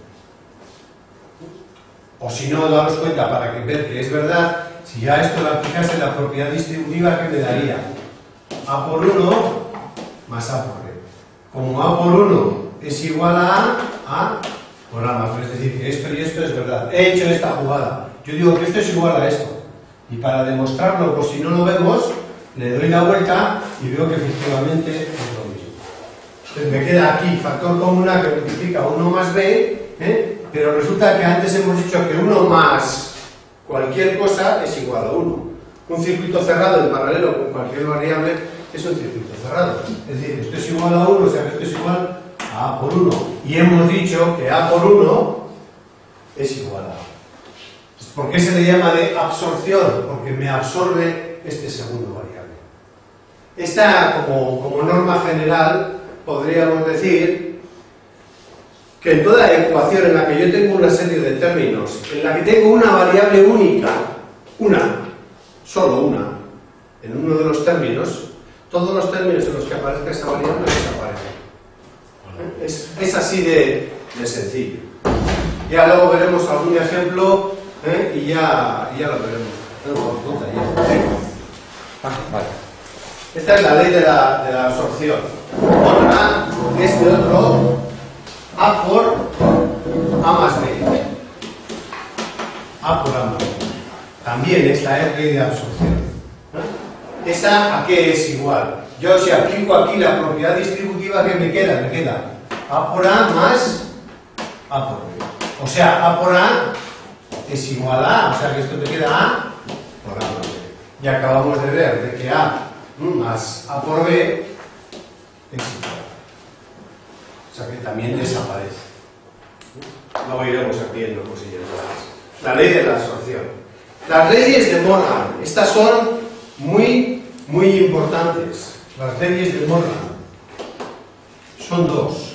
O si no, daros cuenta para que ver que es verdad, si ya esto lo aplicase la propiedad distributiva, ¿qué me daría? A por uno más A por B. Como A por uno es igual a A, A por A más B. Es decir, que esto y esto es verdad. He hecho esta jugada. Yo digo que esto es igual a esto. Y para demostrarlo, por si no lo vemos, le doy la vuelta y veo que efectivamente es lo mismo. Entonces me queda aquí factor común A que multiplica uno más B, ¿eh? Pero resulta que antes hemos dicho que uno más cualquier cosa es igual a uno. Un circuito cerrado en paralelo con cualquier variable es un circuito cerrado. Es decir, esto es igual a uno, o sea que esto es igual a A por uno. Y hemos dicho que A por uno es igual a A. ¿Por qué se le llama de absorción? Porque me absorbe este segundo variable. Esta, como, como norma general, podríamos decir que en toda ecuación en la que yo tengo una serie de términos, en la que tengo una variable única, una, solo una, en uno de los términos, todos los términos en los que aparezca esa variable desaparecen. Es, es así de, de sencillo. Ya luego veremos algún ejemplo, ¿eh? y ya, ya lo veremos. No, puta, ya. ¿Sí? Ah, vale. Esta es la ley de la, de la absorción. Otra, este otro, A por A más B. A por A más B. También esta es ley de absorción. ¿Eh? ¿Esa a qué es igual? Yo si aplico aquí la propiedad distributiva, ¿qué me queda? Me queda A por A más A por B. O sea, A por A es igual a A, o sea que esto me queda A por A más B. Y acabamos de ver de que A más A por B es igual. O sea que también desaparece. Luego iremos viendo cosillas más. La ley de la absorción. Las leyes de Morgan, estas son muy, muy importantes. Las leyes de Morgan son dos.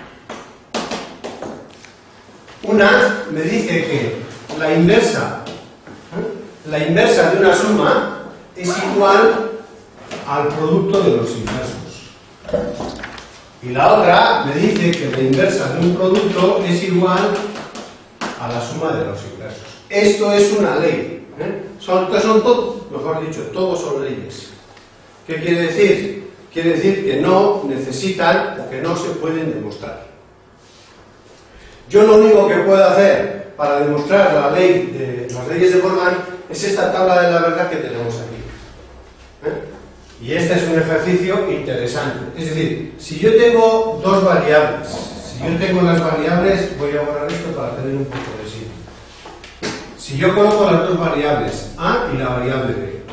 Una me dice que la inversa, ¿eh? la inversa de una suma es igual al producto de los inversos. Y la otra me dice que la inversa de un producto es igual a la suma de los inversos. Esto es una ley. ¿eh? Son, son todo, mejor dicho, todos son leyes. ¿Qué quiere decir? Quiere decir que no necesitan o que no se pueden demostrar. Yo lo único que puedo hacer para demostrar la ley de las leyes de Morgan es esta tabla de la verdad que tenemos aquí. ¿eh? Y este es un ejercicio interesante. Es decir, si yo tengo dos variables, si yo tengo las variables, voy a borrar esto para tener un poco de sitio. Si yo coloco las dos variables, A y la variable B.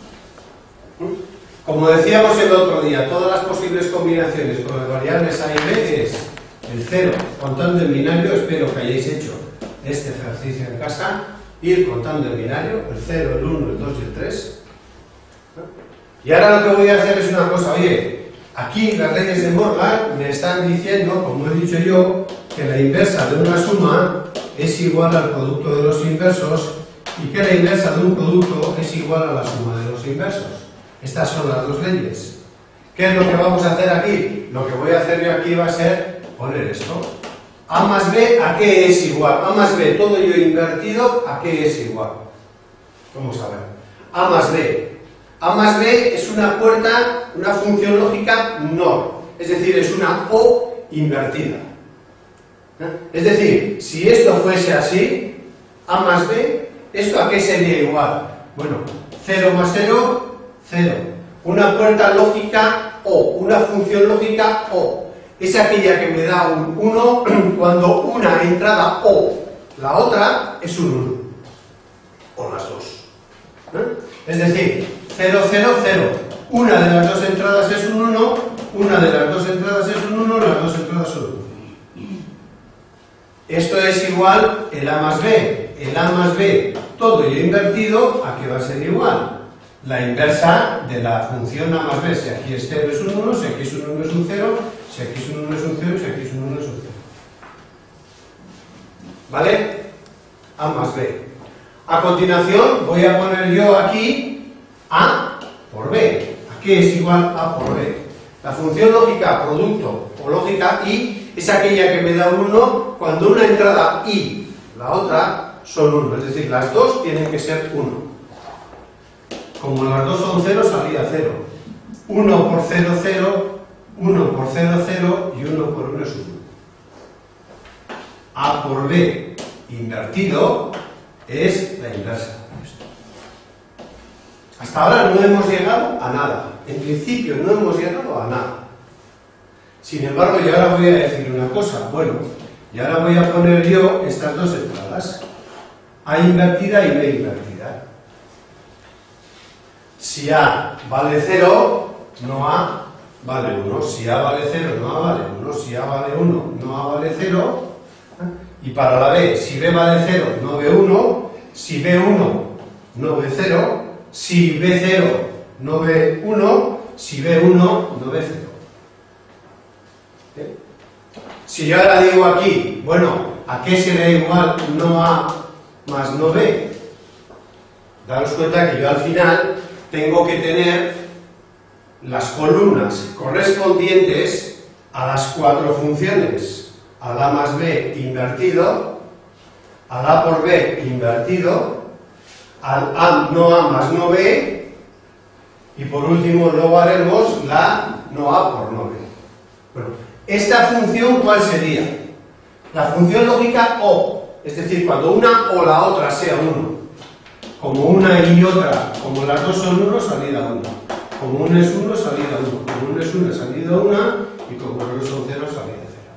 Como decíamos el otro día, todas las posibles combinaciones con las variables A y B es el cero. Contando en binario, espero que hayáis hecho este ejercicio en casa, ir contando el binario, el cero, el uno, el dos y el tres. Y ahora lo que voy a hacer es una cosa, oye, aquí las leyes de Morgan me están diciendo, como he dicho yo, que la inversa de una suma es igual al producto de los inversos y que la inversa de un producto es igual a la suma de los inversos. Estas son las dos leyes. ¿Qué es lo que vamos a hacer aquí? Lo que voy a hacer yo aquí va a ser poner esto. A más B, ¿a qué es igual? A más B, todo ello invertido, ¿a qué es igual? Vamos a ver. A más B. A más B es una puerta, una función lógica N O R. Es decir, es una O invertida. Es decir, si esto fuese así, A más B, ¿esto a qué sería igual? Bueno, cero más cero, cero. Una puerta lógica O, una función lógica O. Es aquella que me da un uno cuando una entrada O, la otra es un uno. O las dos. ¿Eh? Es decir, cero, cero, cero. Una de las dos entradas es un uno, una de las dos entradas es un uno, las dos entradas son uno. Esto es igual el A más B. El A más B, todo ello invertido, ¿a qué va a ser igual? La inversa de la función A más B. Si aquí es cero es un uno, si aquí es un uno es un cero, si aquí es un uno es un cero, si aquí es un uno es un cero. ¿Vale? A más B. A continuación voy a poner yo aquí A por B. ¿A qué es igual A por B? La función lógica producto o lógica I es aquella que me da un uno cuando una entrada I, la otra son uno. Es decir, las dos tienen que ser uno. Como las dos son cero, salía cero. uno por cero, cero. uno por cero, cero. Y uno por uno es uno. A por B invertido es la inversa. Hasta ahora no hemos llegado a nada. En principio no hemos llegado a nada. Sin embargo, yo ahora voy a decir una cosa. Bueno, y ahora voy a poner yo estas dos entradas. A invertida y B invertida. Si A vale cero, no A vale uno. Si A vale cero, no A vale uno. Si A vale uno, no A vale cero. Y para la B, si B vale cero, no B uno. Si B uno, no B cero. Si B cero, no B uno. Si B uno, no B cero. ¿Eh? Si yo ahora digo aquí, bueno, ¿a qué será igual no A más no B? Daros cuenta que yo al final tengo que tener las columnas correspondientes a las cuatro funciones. Al A más B invertido, al A por B invertido, al A no A más no B, y por último luego haremos la no A por no B. Bueno, ¿esta función cuál sería? La función lógica O, es decir, cuando una o la otra sea uno. Como una y otra, como las dos son uno, salida uno. Como una es uno, salida uno. Como una es una, salida una. Y como las dos son cero, salida cero.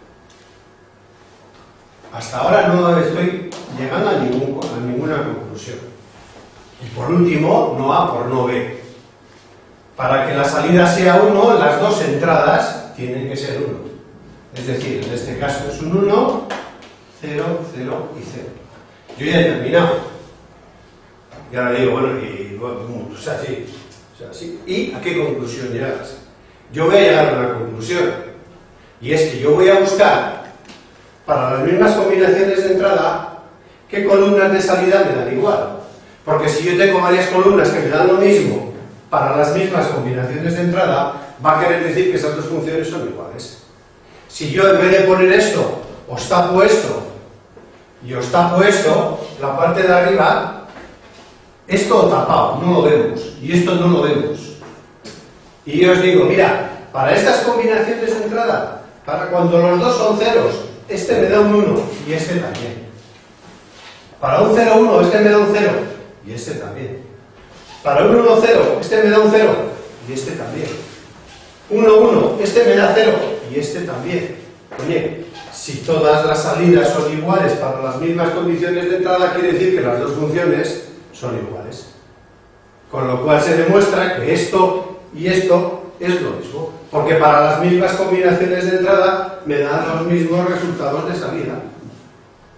Hasta ahora no estoy llegando a, ningún, a ninguna conclusión. Y por último, no A por no B. Para que la salida sea uno, las dos entradas tienen que ser uno. Es decir, en este caso es un uno, cero, cero y cero. Yo ya he terminado. Y ahora digo, bueno, y, bueno, o sea, sí, o sea, sí. ¿Y a qué conclusión llegas? Yo voy a llegar a una conclusión. Y es que yo voy a buscar, para las mismas combinaciones de entrada, qué columnas de salida me dan igual. Porque si yo tengo varias columnas que me dan lo mismo, para las mismas combinaciones de entrada, va a querer decir que esas dos funciones son iguales. Si yo en vez de poner esto, os tapo esto, y os tapo esto, la parte de arriba, esto tapado, no lo vemos, y esto no lo vemos. Y yo os digo, mira, para estas combinaciones de entrada, para cuando los dos son ceros, este me da un uno, y este también. Para un cero, uno, este me da un cero, y este también. Para un uno, cero, este me da un cero, y este también. uno, uno, este me da cero, y este también. Oye, si todas las salidas son iguales para las mismas condiciones de entrada, quiere decir que las dos funciones son iguales. Con lo cual se demuestra que esto y esto es lo mismo. Porque para las mismas combinaciones de entrada me dan los mismos resultados de salida.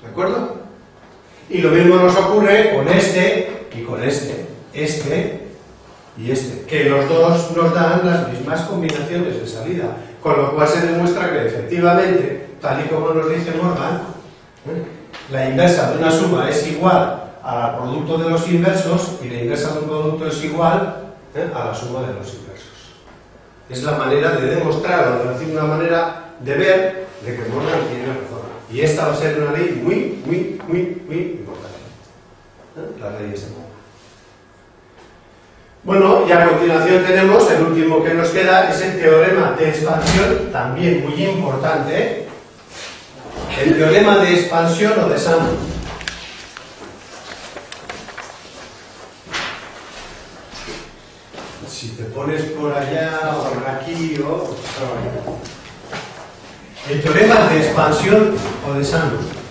¿De acuerdo? Y lo mismo nos ocurre con este y con este, este y este, que los dos nos dan las mismas combinaciones de salida, con lo cual se demuestra que efectivamente, tal y como nos dice Morgan, ¿eh? la inversa de una suma es igual al producto de los inversos y la inversa de un producto es igual ¿eh? a la suma de los inversos. Es la manera de demostrar, o de decir una manera de ver de que Morgan tiene razón. Y esta va a ser una ley muy, muy, muy, muy importante. ¿Eh? Las leyes de Morgan. Bueno, y a continuación tenemos el último que nos queda, es el teorema de expansión, también muy importante. El teorema de expansión o de Shannon. Si te pones por allá o por aquí o por allá. El teorema de expansión o de Shannon.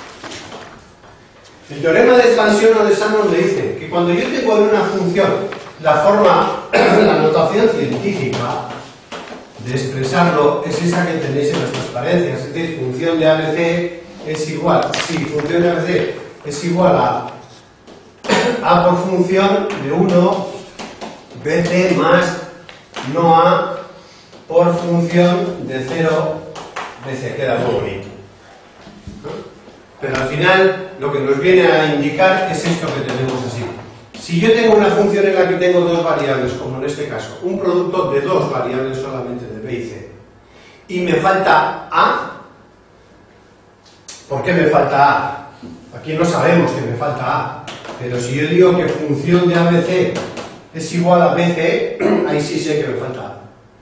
El teorema de expansión o de Shannon me dice que cuando yo tengo en una función la forma, la notación científica de expresarlo es esa que tenéis en las transparencias, es decir, función de A B C es igual, sí, función de A B C es igual a A por función de uno B C más no A por función de cero B C, queda muy bonito. ¿No? Pero al final lo que nos viene a indicar es esto que tenemos así. Si yo tengo una función en la que tengo dos variables, como en este caso, un producto de dos variables solamente, de B y C, y me falta A, ¿por qué me falta A? Aquí no sabemos que me falta A, pero si yo digo que función de A B C es igual a B C, ahí sí sé que me falta A.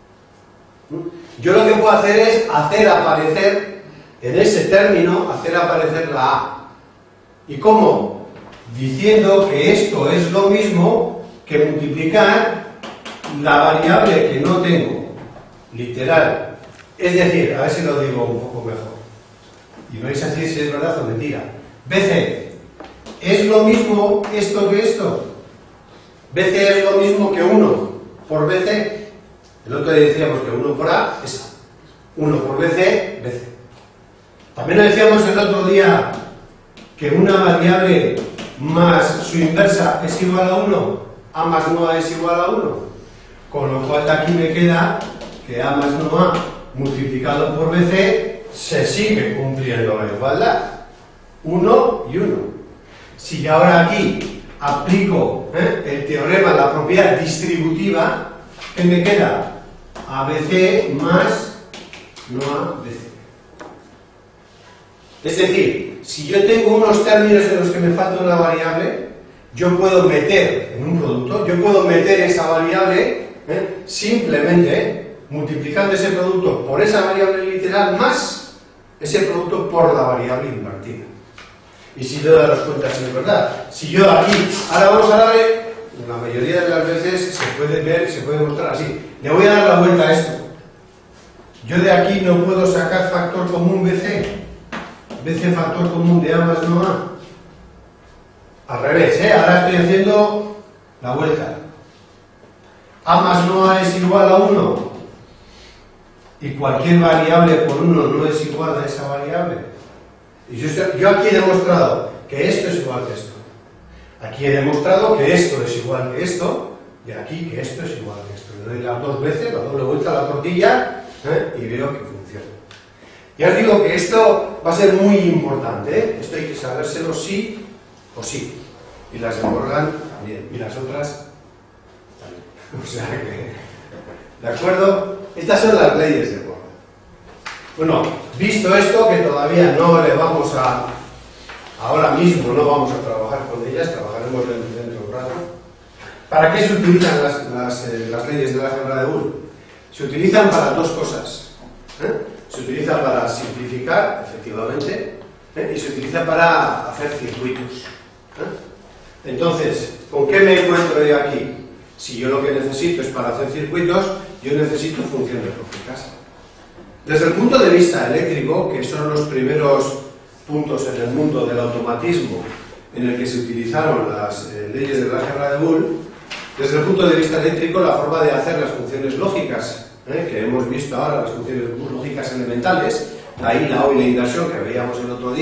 Yo lo que puedo hacer es hacer aparecer, en ese término, hacer aparecer la A. ¿Y cómo? Diciendo que esto es lo mismo que multiplicar la variable que no tengo, literal. Es decir, a ver si lo digo un poco mejor. Y me vais a decir si es verdad o mentira. B C, ¿es lo mismo esto que esto? B C es lo mismo que uno por B C. El otro día decíamos que uno por A es A. uno por B C, B C. También decíamos el otro día que una variable más su inversa es igual a uno, A más no A es igual a uno, con lo cual de aquí me queda que A más no A multiplicado por B C se sigue cumpliendo la igualdad, uno y uno. Si yo ahora aquí aplico ¿eh? el teorema de la propiedad distributiva, ¿qué me queda? A B C más no A B C. Es decir, si yo tengo unos términos en los que me falta una variable, yo puedo meter en un producto, yo puedo meter esa variable ¿eh? simplemente ¿eh? multiplicando ese producto por esa variable literal más ese producto por la variable invertida. Y si yo daros cuenta si es verdad. Si yo aquí, ahora vamos a darle, la mayoría de las veces se puede ver, se puede mostrar así. Le voy a dar la vuelta a esto. Yo de aquí no puedo sacar factor común B C. B C factor común de A más no A. Al revés, ¿eh? Ahora estoy haciendo la vuelta. A más no A es igual a uno. Y cualquier variable por uno no es igual a esa variable. Y yo, estoy, yo aquí he demostrado que esto es igual que esto. Aquí he demostrado que esto es igual que esto. Y aquí que esto es igual que esto. Le doy las dos veces, la doble vuelta a la tortilla ¿eh? y veo que funciona. Ya os digo que esto va a ser muy importante, ¿eh? Esto hay que sabérselo sí o sí. Y las de Morgan también. Y las otras también. O sea que... ¿De acuerdo? Estas son las leyes de Morgan. Bueno, visto esto, que todavía no le vamos a... Ahora mismo no vamos a trabajar con ellas, trabajaremos dentro de un rato. ¿Para qué se utilizan las, las, eh, las leyes de la álgebra de Boole? Se utilizan para dos cosas. ¿eh? Se utiliza para simplificar, efectivamente, ¿eh? y se utiliza para hacer circuitos. ¿eh? Entonces, ¿con qué me encuentro yo aquí? Si yo lo que necesito es para hacer circuitos, yo necesito funciones lógicas. Desde el punto de vista eléctrico, que son los primeros puntos en el mundo del automatismo en el que se utilizaron las eh, leyes de la álgebra de Boole, desde el punto de vista eléctrico, la forma de hacer las funciones lógicas ¿Eh? que hemos visto ahora, las funciones lógicas elementales, la I, la O y la inversión que veíamos el otro día,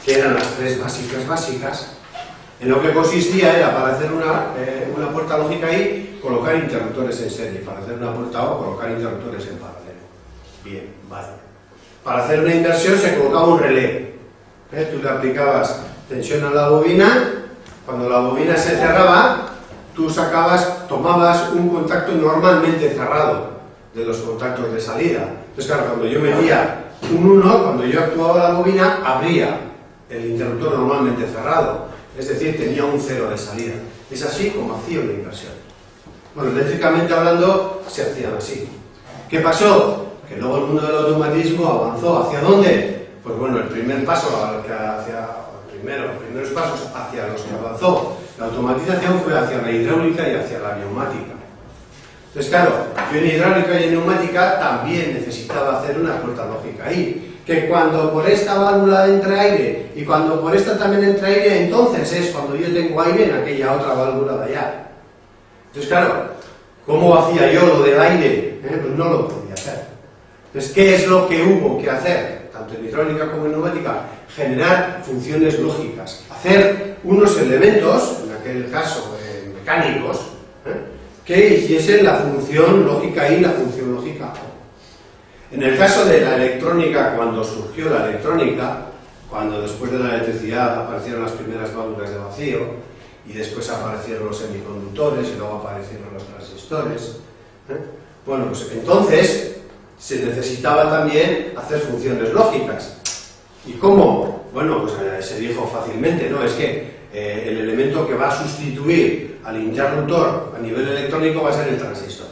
que eran las tres básicas básicas, en lo que consistía era, para hacer una, eh, una puerta lógica ahí, colocar interruptores en serie. Para hacer una puerta O, colocar interruptores en paralelo. Bien, vale. Para hacer una inversión se colocaba un relé. ¿Eh? Tú le aplicabas tensión a la bobina, cuando la bobina se cerraba, tú sacabas, tomabas un contacto normalmente cerrado de los contactos de salida. Entonces, claro, cuando yo metía un uno, cuando yo actuaba la bobina, abría el interruptor normalmente cerrado. Es decir, tenía un cero de salida. Es así como hacía una inversión. Bueno, eléctricamente hablando, se hacían así. ¿Qué pasó? Que luego el mundo del automatismo avanzó. ¿Hacia dónde? Pues bueno, el primer paso hacia, primero, los primeros pasos hacia los que avanzó la automatización fue hacia la hidráulica y hacia la neumática. Entonces, claro, yo en hidráulica y en neumática también necesitaba hacer una puerta lógica ahí. Que cuando por esta válvula entra aire y cuando por esta también entra aire, entonces es cuando yo tengo aire en aquella otra válvula de allá. Entonces, claro, ¿cómo hacía yo lo del aire? ¿Eh? Pues no lo podía hacer. Entonces, ¿qué es lo que hubo que hacer? Tanto en hidráulica como en neumática, generar funciones lógicas. Hacer unos elementos, en aquel caso eh, mecánicos, ¿eh? que hiciesen la función lógica y la función lógica O. En el caso de la electrónica, cuando surgió la electrónica, cuando después de la electricidad aparecieron las primeras válvulas de vacío, y después aparecieron los semiconductores, y luego aparecieron los transistores, ¿eh? Bueno, pues entonces se necesitaba también hacer funciones lógicas. ¿Y cómo? Bueno, pues eh, se dijo fácilmente, ¿no? Es que eh, el elemento que va a sustituir al interruptor a nivel electrónico va a ser el transistor.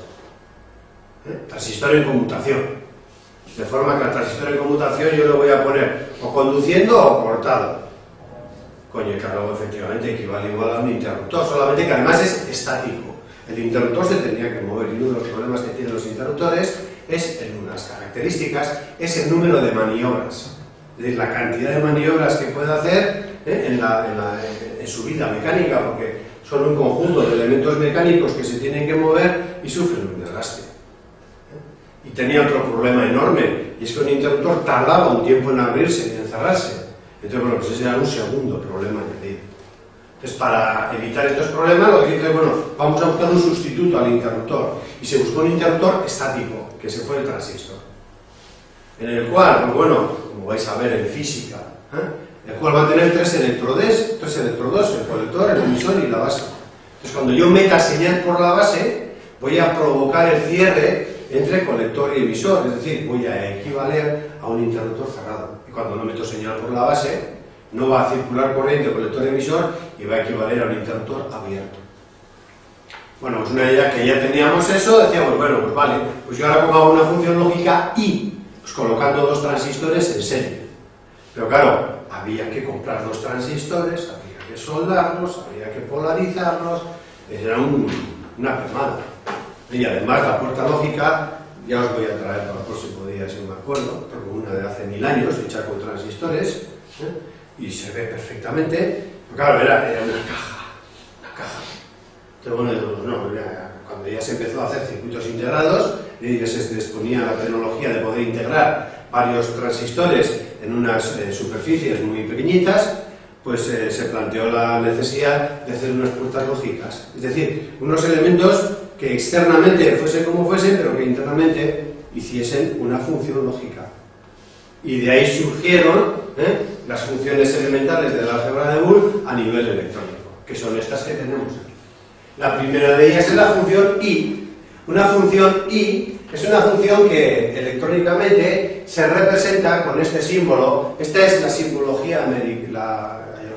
¿Eh? Transistor en conmutación. De forma que al transistor en conmutación yo lo voy a poner o conduciendo o cortado. Coño, claro, efectivamente equivale igual a un interruptor, solamente que además es estático. El interruptor se tenía que mover y uno de los problemas que tienen los interruptores es, en unas características, es el número de maniobras. Es decir, la cantidad de maniobras que puede hacer ¿eh? en, la, en, la, en su vida mecánica, porque son un conjunto de elementos mecánicos que se tienen que mover y sufren un desgaste. Y tenía otro problema enorme, y es que un interruptor tardaba un tiempo en abrirse y en cerrarse. Entonces, bueno, pues ese era un segundo problema añadido. Entonces, para evitar estos problemas, lo que dice, bueno, vamos a buscar un sustituto al interruptor. Y se buscó un interruptor estático, que se fue el transistor. En el cual, pues bueno, como vais a ver en física, ¿eh? el cual va a tener tres electrodes, tres electrodos, el colector, el emisor y la base. Entonces, cuando yo meta señal por la base, voy a provocar el cierre entre colector y emisor, es decir, voy a equivaler a un interruptor cerrado. Y cuando no meto señal por la base, no va a circular corriente colector-emisor y va a equivaler a un interruptor abierto. Bueno, pues una vez que ya teníamos eso, decíamos, bueno, pues vale, pues yo ahora hago una función lógica y, pues colocando dos transistores en serie. Pero claro, había que comprar dos transistores, había que soldarlos, había que polarizarlos, era un, una permada. Y además la puerta lógica, ya os voy a traer para el próximo día si no me acuerdo, porque una de hace mil años, hecha con transistores, ¿eh? y se ve perfectamente, pero claro, era, era una caja, una caja. Entonces, bueno, no, ya, cuando ya se empezó a hacer circuitos integrados, y ya se disponía la tecnología de poder integrar varios transistores en unas eh, superficies muy pequeñitas, pues eh, se planteó la necesidad de hacer unas puertas lógicas, es decir, unos elementos que externamente fuesen como fuesen, pero que internamente hiciesen una función lógica. Y de ahí surgieron ¿eh? las funciones elementales del álgebra de Boole a nivel electrónico, que son estas que tenemos aquí. La primera de ellas es la función I. Una función I es una función que electrónicamente se representa con este símbolo. Esta es la simbología ameri la,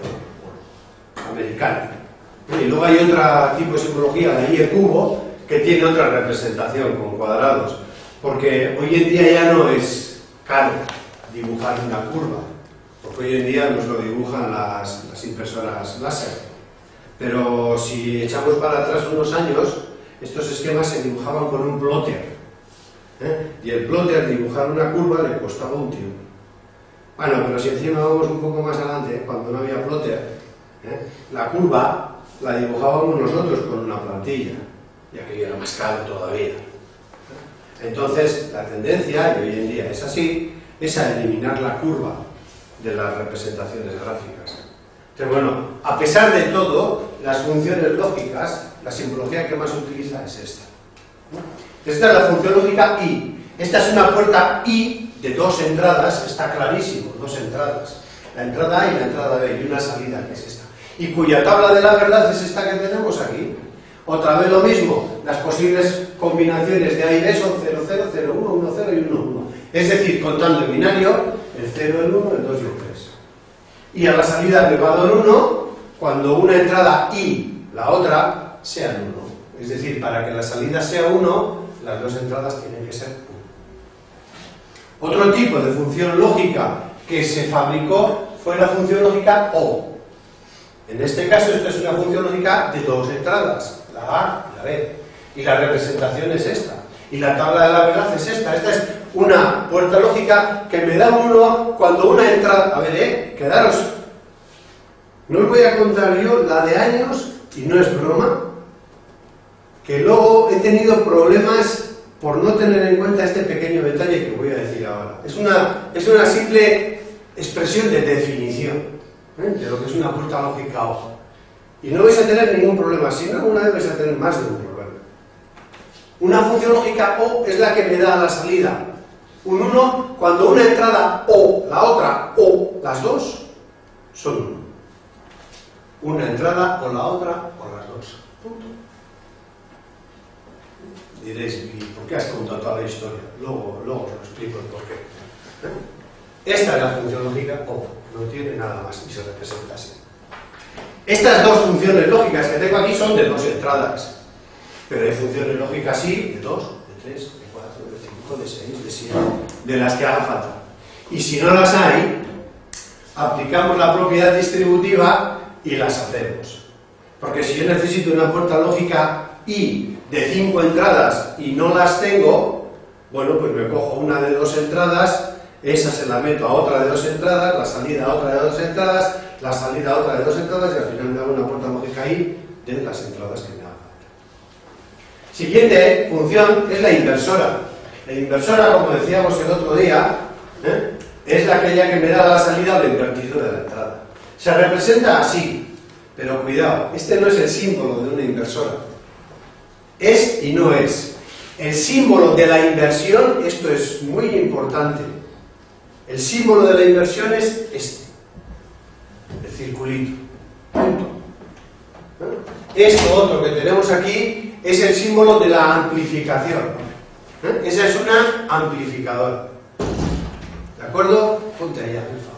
americana. Y luego hay otro tipo de simbología, la I E cubo, que tiene otra representación con cuadrados, porque hoy en día ya no es caro dibujar una curva, porque hoy en día nos lo dibujan las, las impresoras láser, pero si echamos para atrás unos años, estos esquemas se dibujaban con un plotter, ¿eh? y el plotter, dibujar una curva, le costaba un tiempo. Bueno, pero si encima vamos un poco más adelante, cuando no había plotter, ¿eh? la curva la dibujábamos nosotros con una plantilla, y aquello era más caro todavía. Entonces, la tendencia, y hoy en día es así, es a eliminar la curva de las representaciones gráficas. Entonces, bueno, a pesar de todo, las funciones lógicas, la simbología que más se utiliza es esta. Esta es la función lógica I. Esta es una puerta I de dos entradas, está clarísimo, dos entradas. La entrada A y la entrada B, y una salida que es esta. Y cuya tabla de la verdad es esta que tenemos aquí. Otra vez lo mismo, las posibles combinaciones de A y B son cero, cero, cero, uno, uno, cero y uno, uno. Es decir, contando en binario, el cero, el uno, el dos y el tres. Y a la salida me va a dar uno cuando una entrada y la otra sean uno. Es decir, para que la salida sea uno, las dos entradas tienen que ser uno. Otro tipo de función lógica que se fabricó fue la función lógica O. En este caso, esto es una función lógica de dos entradas, la A y la B. Y la representación es esta. Y la tabla de la verdad es esta. Esta es una puerta lógica que me da uno cuando una entrada... A ver, eh, quedaros. No os voy a contar yo la de años, y no es broma, que luego he tenido problemas por no tener en cuenta este pequeño detalle que voy a decir ahora. Es una, es una simple expresión de definición, ¿eh?, de lo que es una puerta lógica O. Y no vais a tener ningún problema, si no, alguna vez vais a tener más de un problema. Una función lógica O es la que me da la salida. Un uno cuando una entrada O, la otra O, las dos, son uno. Una entrada o la otra o las dos. Punto. Diréis, ¿y por qué has contado toda la historia? Luego, luego os lo explico el porqué. Esta es la función lógica O, no tiene nada más y se representa así. Estas dos funciones lógicas que tengo aquí son de dos entradas, pero hay funciones lógicas sí, de dos, de tres, de cuatro, de cinco, de seis, de siete, de las que haga falta. Y si no las hay, aplicamos la propiedad distributiva y las hacemos. Porque si yo necesito una puerta lógica I de cinco entradas y no las tengo, bueno, pues me cojo una de dos entradas, esa se la meto a otra de dos entradas, la salida a otra de dos entradas, la salida a otra de dos entradas y al final me hago una puerta lógica I de las entradas que me hagan falta. Siguiente función es la inversora. La inversora, como decíamos el otro día, ¿eh?, es aquella que me da la salida o el invertido de la entrada. Se representa así, pero cuidado, este no es el símbolo de una inversora. Es y no es. El símbolo de la inversión, esto es muy importante, el símbolo de la inversión es este, el circulito. Punto. Esto otro que tenemos aquí es el símbolo de la amplificación. ¿Eh? Esa es una amplificadora. ¿De acuerdo? Ponte allá, por favor.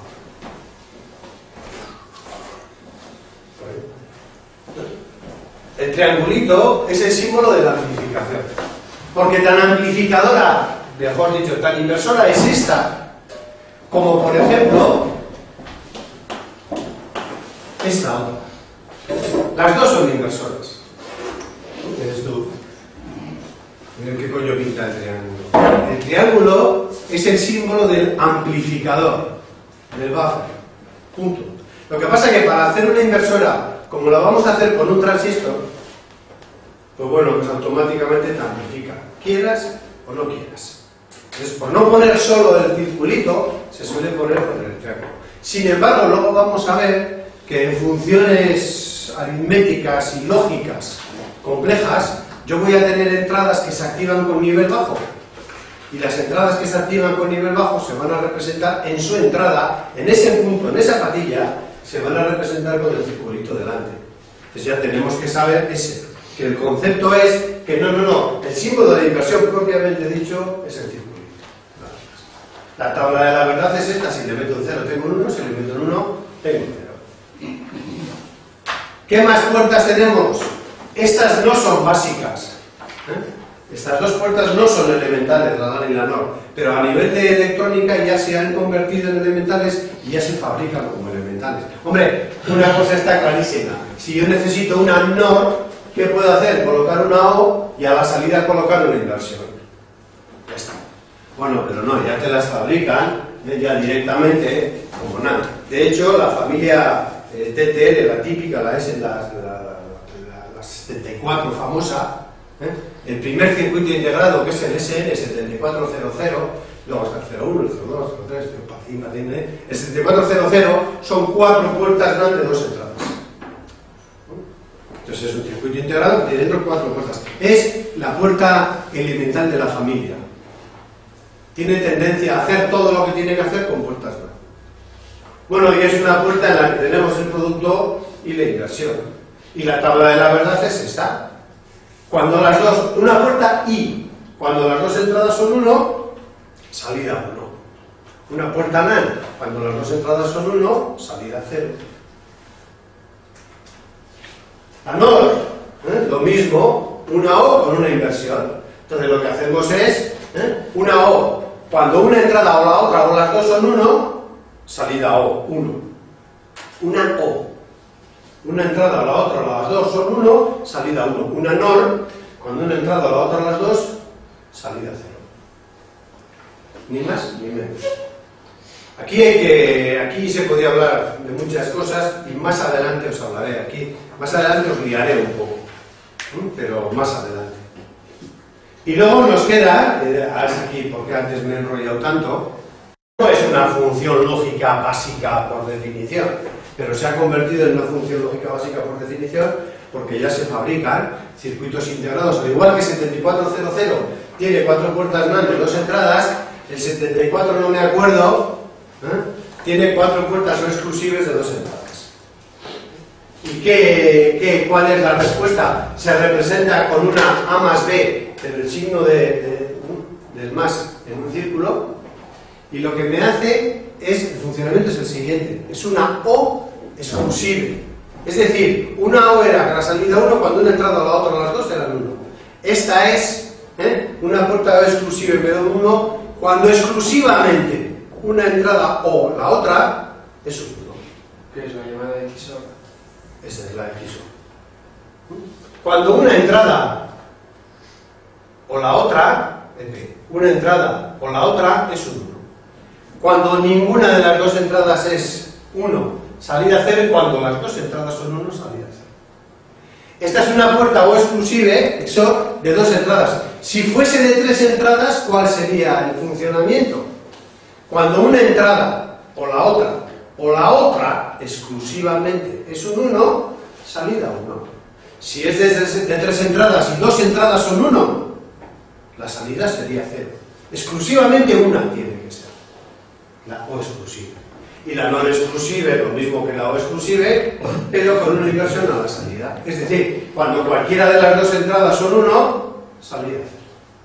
El triangulito es el símbolo de la amplificación. Porque tan amplificadora, mejor dicho, tan inversora es esta, como por ejemplo esta otra. Las dos son inversoras. Eres tú. Miren qué coño pinta el triángulo. El triángulo es el símbolo del amplificador, del buffer. Punto. Lo que pasa es que para hacer una inversora, como la vamos a hacer con un transistor, pues bueno, pues automáticamente te amplifica, quieras o no quieras. Entonces, por no poner solo el circulito, se suele poner con el triángulo. Sin embargo, luego vamos a ver que en funciones aritméticas y lógicas complejas, yo voy a tener entradas que se activan con nivel bajo. Y las entradas que se activan con nivel bajo se van a representar en su entrada, en ese punto, en esa patilla, se van a representar con el circulito delante. Entonces ya tenemos que saber ese, que el concepto es que no, no, no, el símbolo de inversión propiamente dicho es el circulito. La tabla de la verdad es esta, si le meto un cero tengo un uno, si le meto un uno tengo un cero. ¿Qué más puertas tenemos? Estas no son básicas. ¿eh? Estas dos puertas no son elementales, la NAND y la NOR, pero a nivel de electrónica ya se han convertido en elementales y ya se fabrican como elementales. Hombre, una cosa está clarísima. Si yo necesito una NOR, ¿qué puedo hacer? Colocar una O y a la salida colocar una inversión. Ya está. Bueno, pero no, ya te las fabrican eh, ya directamente como NAND. De hecho, la familia eh, T T L, la típica, la S, la, la, la, la setenta y cuatro famosa, ¿eh? El primer circuito integrado, que es el S N setenta y cuatro cero cero, luego está el cero uno, el cero dos, el cero tres, el patín, patín, ¿eh? El setenta y cuatro cero cero son cuatro puertas NAND de dos entradas. Entonces es un circuito integrado que tiene dentro cuatro puertas. Es la puerta elemental de la familia. Tiene tendencia a hacer todo lo que tiene que hacer con puertas NAND. Bueno, y es una puerta en la que tenemos el producto y la inversión. Y la tabla de la verdad es esta. Cuando las dos, una puerta y, cuando las dos entradas son uno, salida uno. Una puerta NAND, cuando las dos entradas son uno, salida cero. La NOR, ¿eh? Lo mismo, una O con una inversión. Entonces lo que hacemos es, ¿eh? Una O, cuando una entrada o la otra o las dos son uno, salida O, uno. Una O, una entrada o la otra o las dos son uno, salida uno. Una NOR, cuando una entrada o la otra las dos, salida cero. Ni más ni menos. Aquí, hay que, aquí se podía hablar de muchas cosas y más adelante os hablaré. Aquí, más adelante os liaré un poco, ¿eh? Pero más adelante. Y luego nos queda, eh, aquí porque antes me he enrollado tanto, no es una función lógica básica por definición, pero se ha convertido en una función lógica básica por definición porque ya se fabrican circuitos integrados. Al igual que setenta y cuatro cero cero tiene cuatro puertas NAND de dos entradas, el setenta y cuatro no me acuerdo, ¿eh? Tiene cuatro puertas no exclusivas de dos entradas. ¿Y qué, qué, cuál es la respuesta? Se representa con una A más B, pero el signo de, de, del más en un círculo, y lo que me hace es, el funcionamiento es el siguiente, es una O exclusiva. Es decir, una O era la salida uno, cuando una entrada o la otra, las dos eran uno. Esta es, ¿eh? Una puerta O exclusiva en vez de uno, cuando exclusivamente una entrada o la otra es un uno. ¿Qué es la llamada de X O R? Esa es la X O R. Cuando una entrada o la otra, una entrada o la otra es un uno. Cuando ninguna de las dos entradas es uno, salida cero, y cuando las dos entradas son uno, salida cero. Esta es una puerta O exclusive, X O R, de dos entradas. Si fuese de tres entradas, ¿cuál sería el funcionamiento? Cuando una entrada o la otra o la otra exclusivamente es un uno, salida uno. Si es de, de, de tres entradas y dos entradas son uno, la salida sería cero. Exclusivamente una tiene que ser, la O exclusiva. Y la no exclusiva es lo mismo que la O exclusiva, pero con una inversión a la salida. Es decir, cuando cualquiera de las dos entradas son uno, salida cero.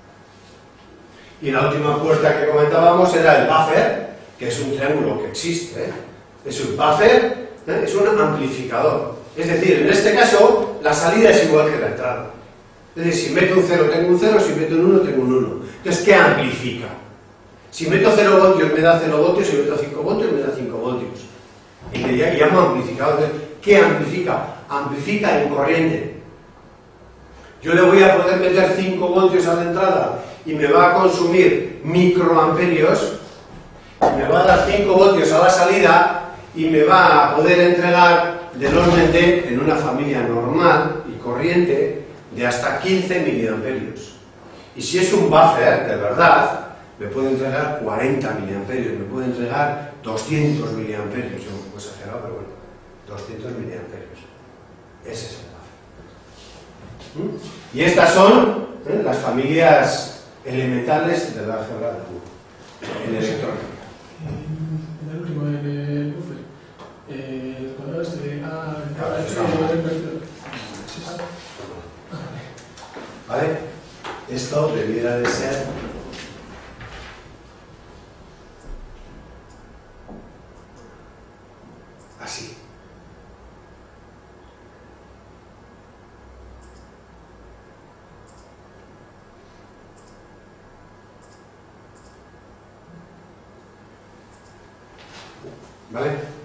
Y la última puerta que comentábamos era el buffer, que es un triángulo que existe, ¿eh? Es un buffer, ¿eh? Es un amplificador. Es decir, en este caso, la salida es igual que la entrada. Es decir, si meto un cero tengo un cero, si meto un uno tengo un uno. Entonces, ¿qué amplifica? Si meto cero voltios me da cero voltios, si meto cinco voltios me da cinco voltios. Y me llamo amplificador. ¿Qué amplifica? Amplifica en corriente. Yo le voy a poder meter cinco voltios a la entrada y me va a consumir microamperios, me va a dar cinco voltios a la salida y me va a poder entregar del orden de, en una familia normal y corriente, de hasta quince miliamperios. Y si es un buffer de verdad, me puede entregar cuarenta miliamperios, me puede entregar doscientos miliamperios, yo un poco exagerado, pero bueno, doscientos miliamperios. Ese es el buffer. ¿Mm? Y estas son, ¿eh?, las familias elementales del álgebra de Boole, en electrónica. En el último, en el buffer, eh, el cuadrado este de A, ¿vale? Esto debiera de ser así. ¿Vale?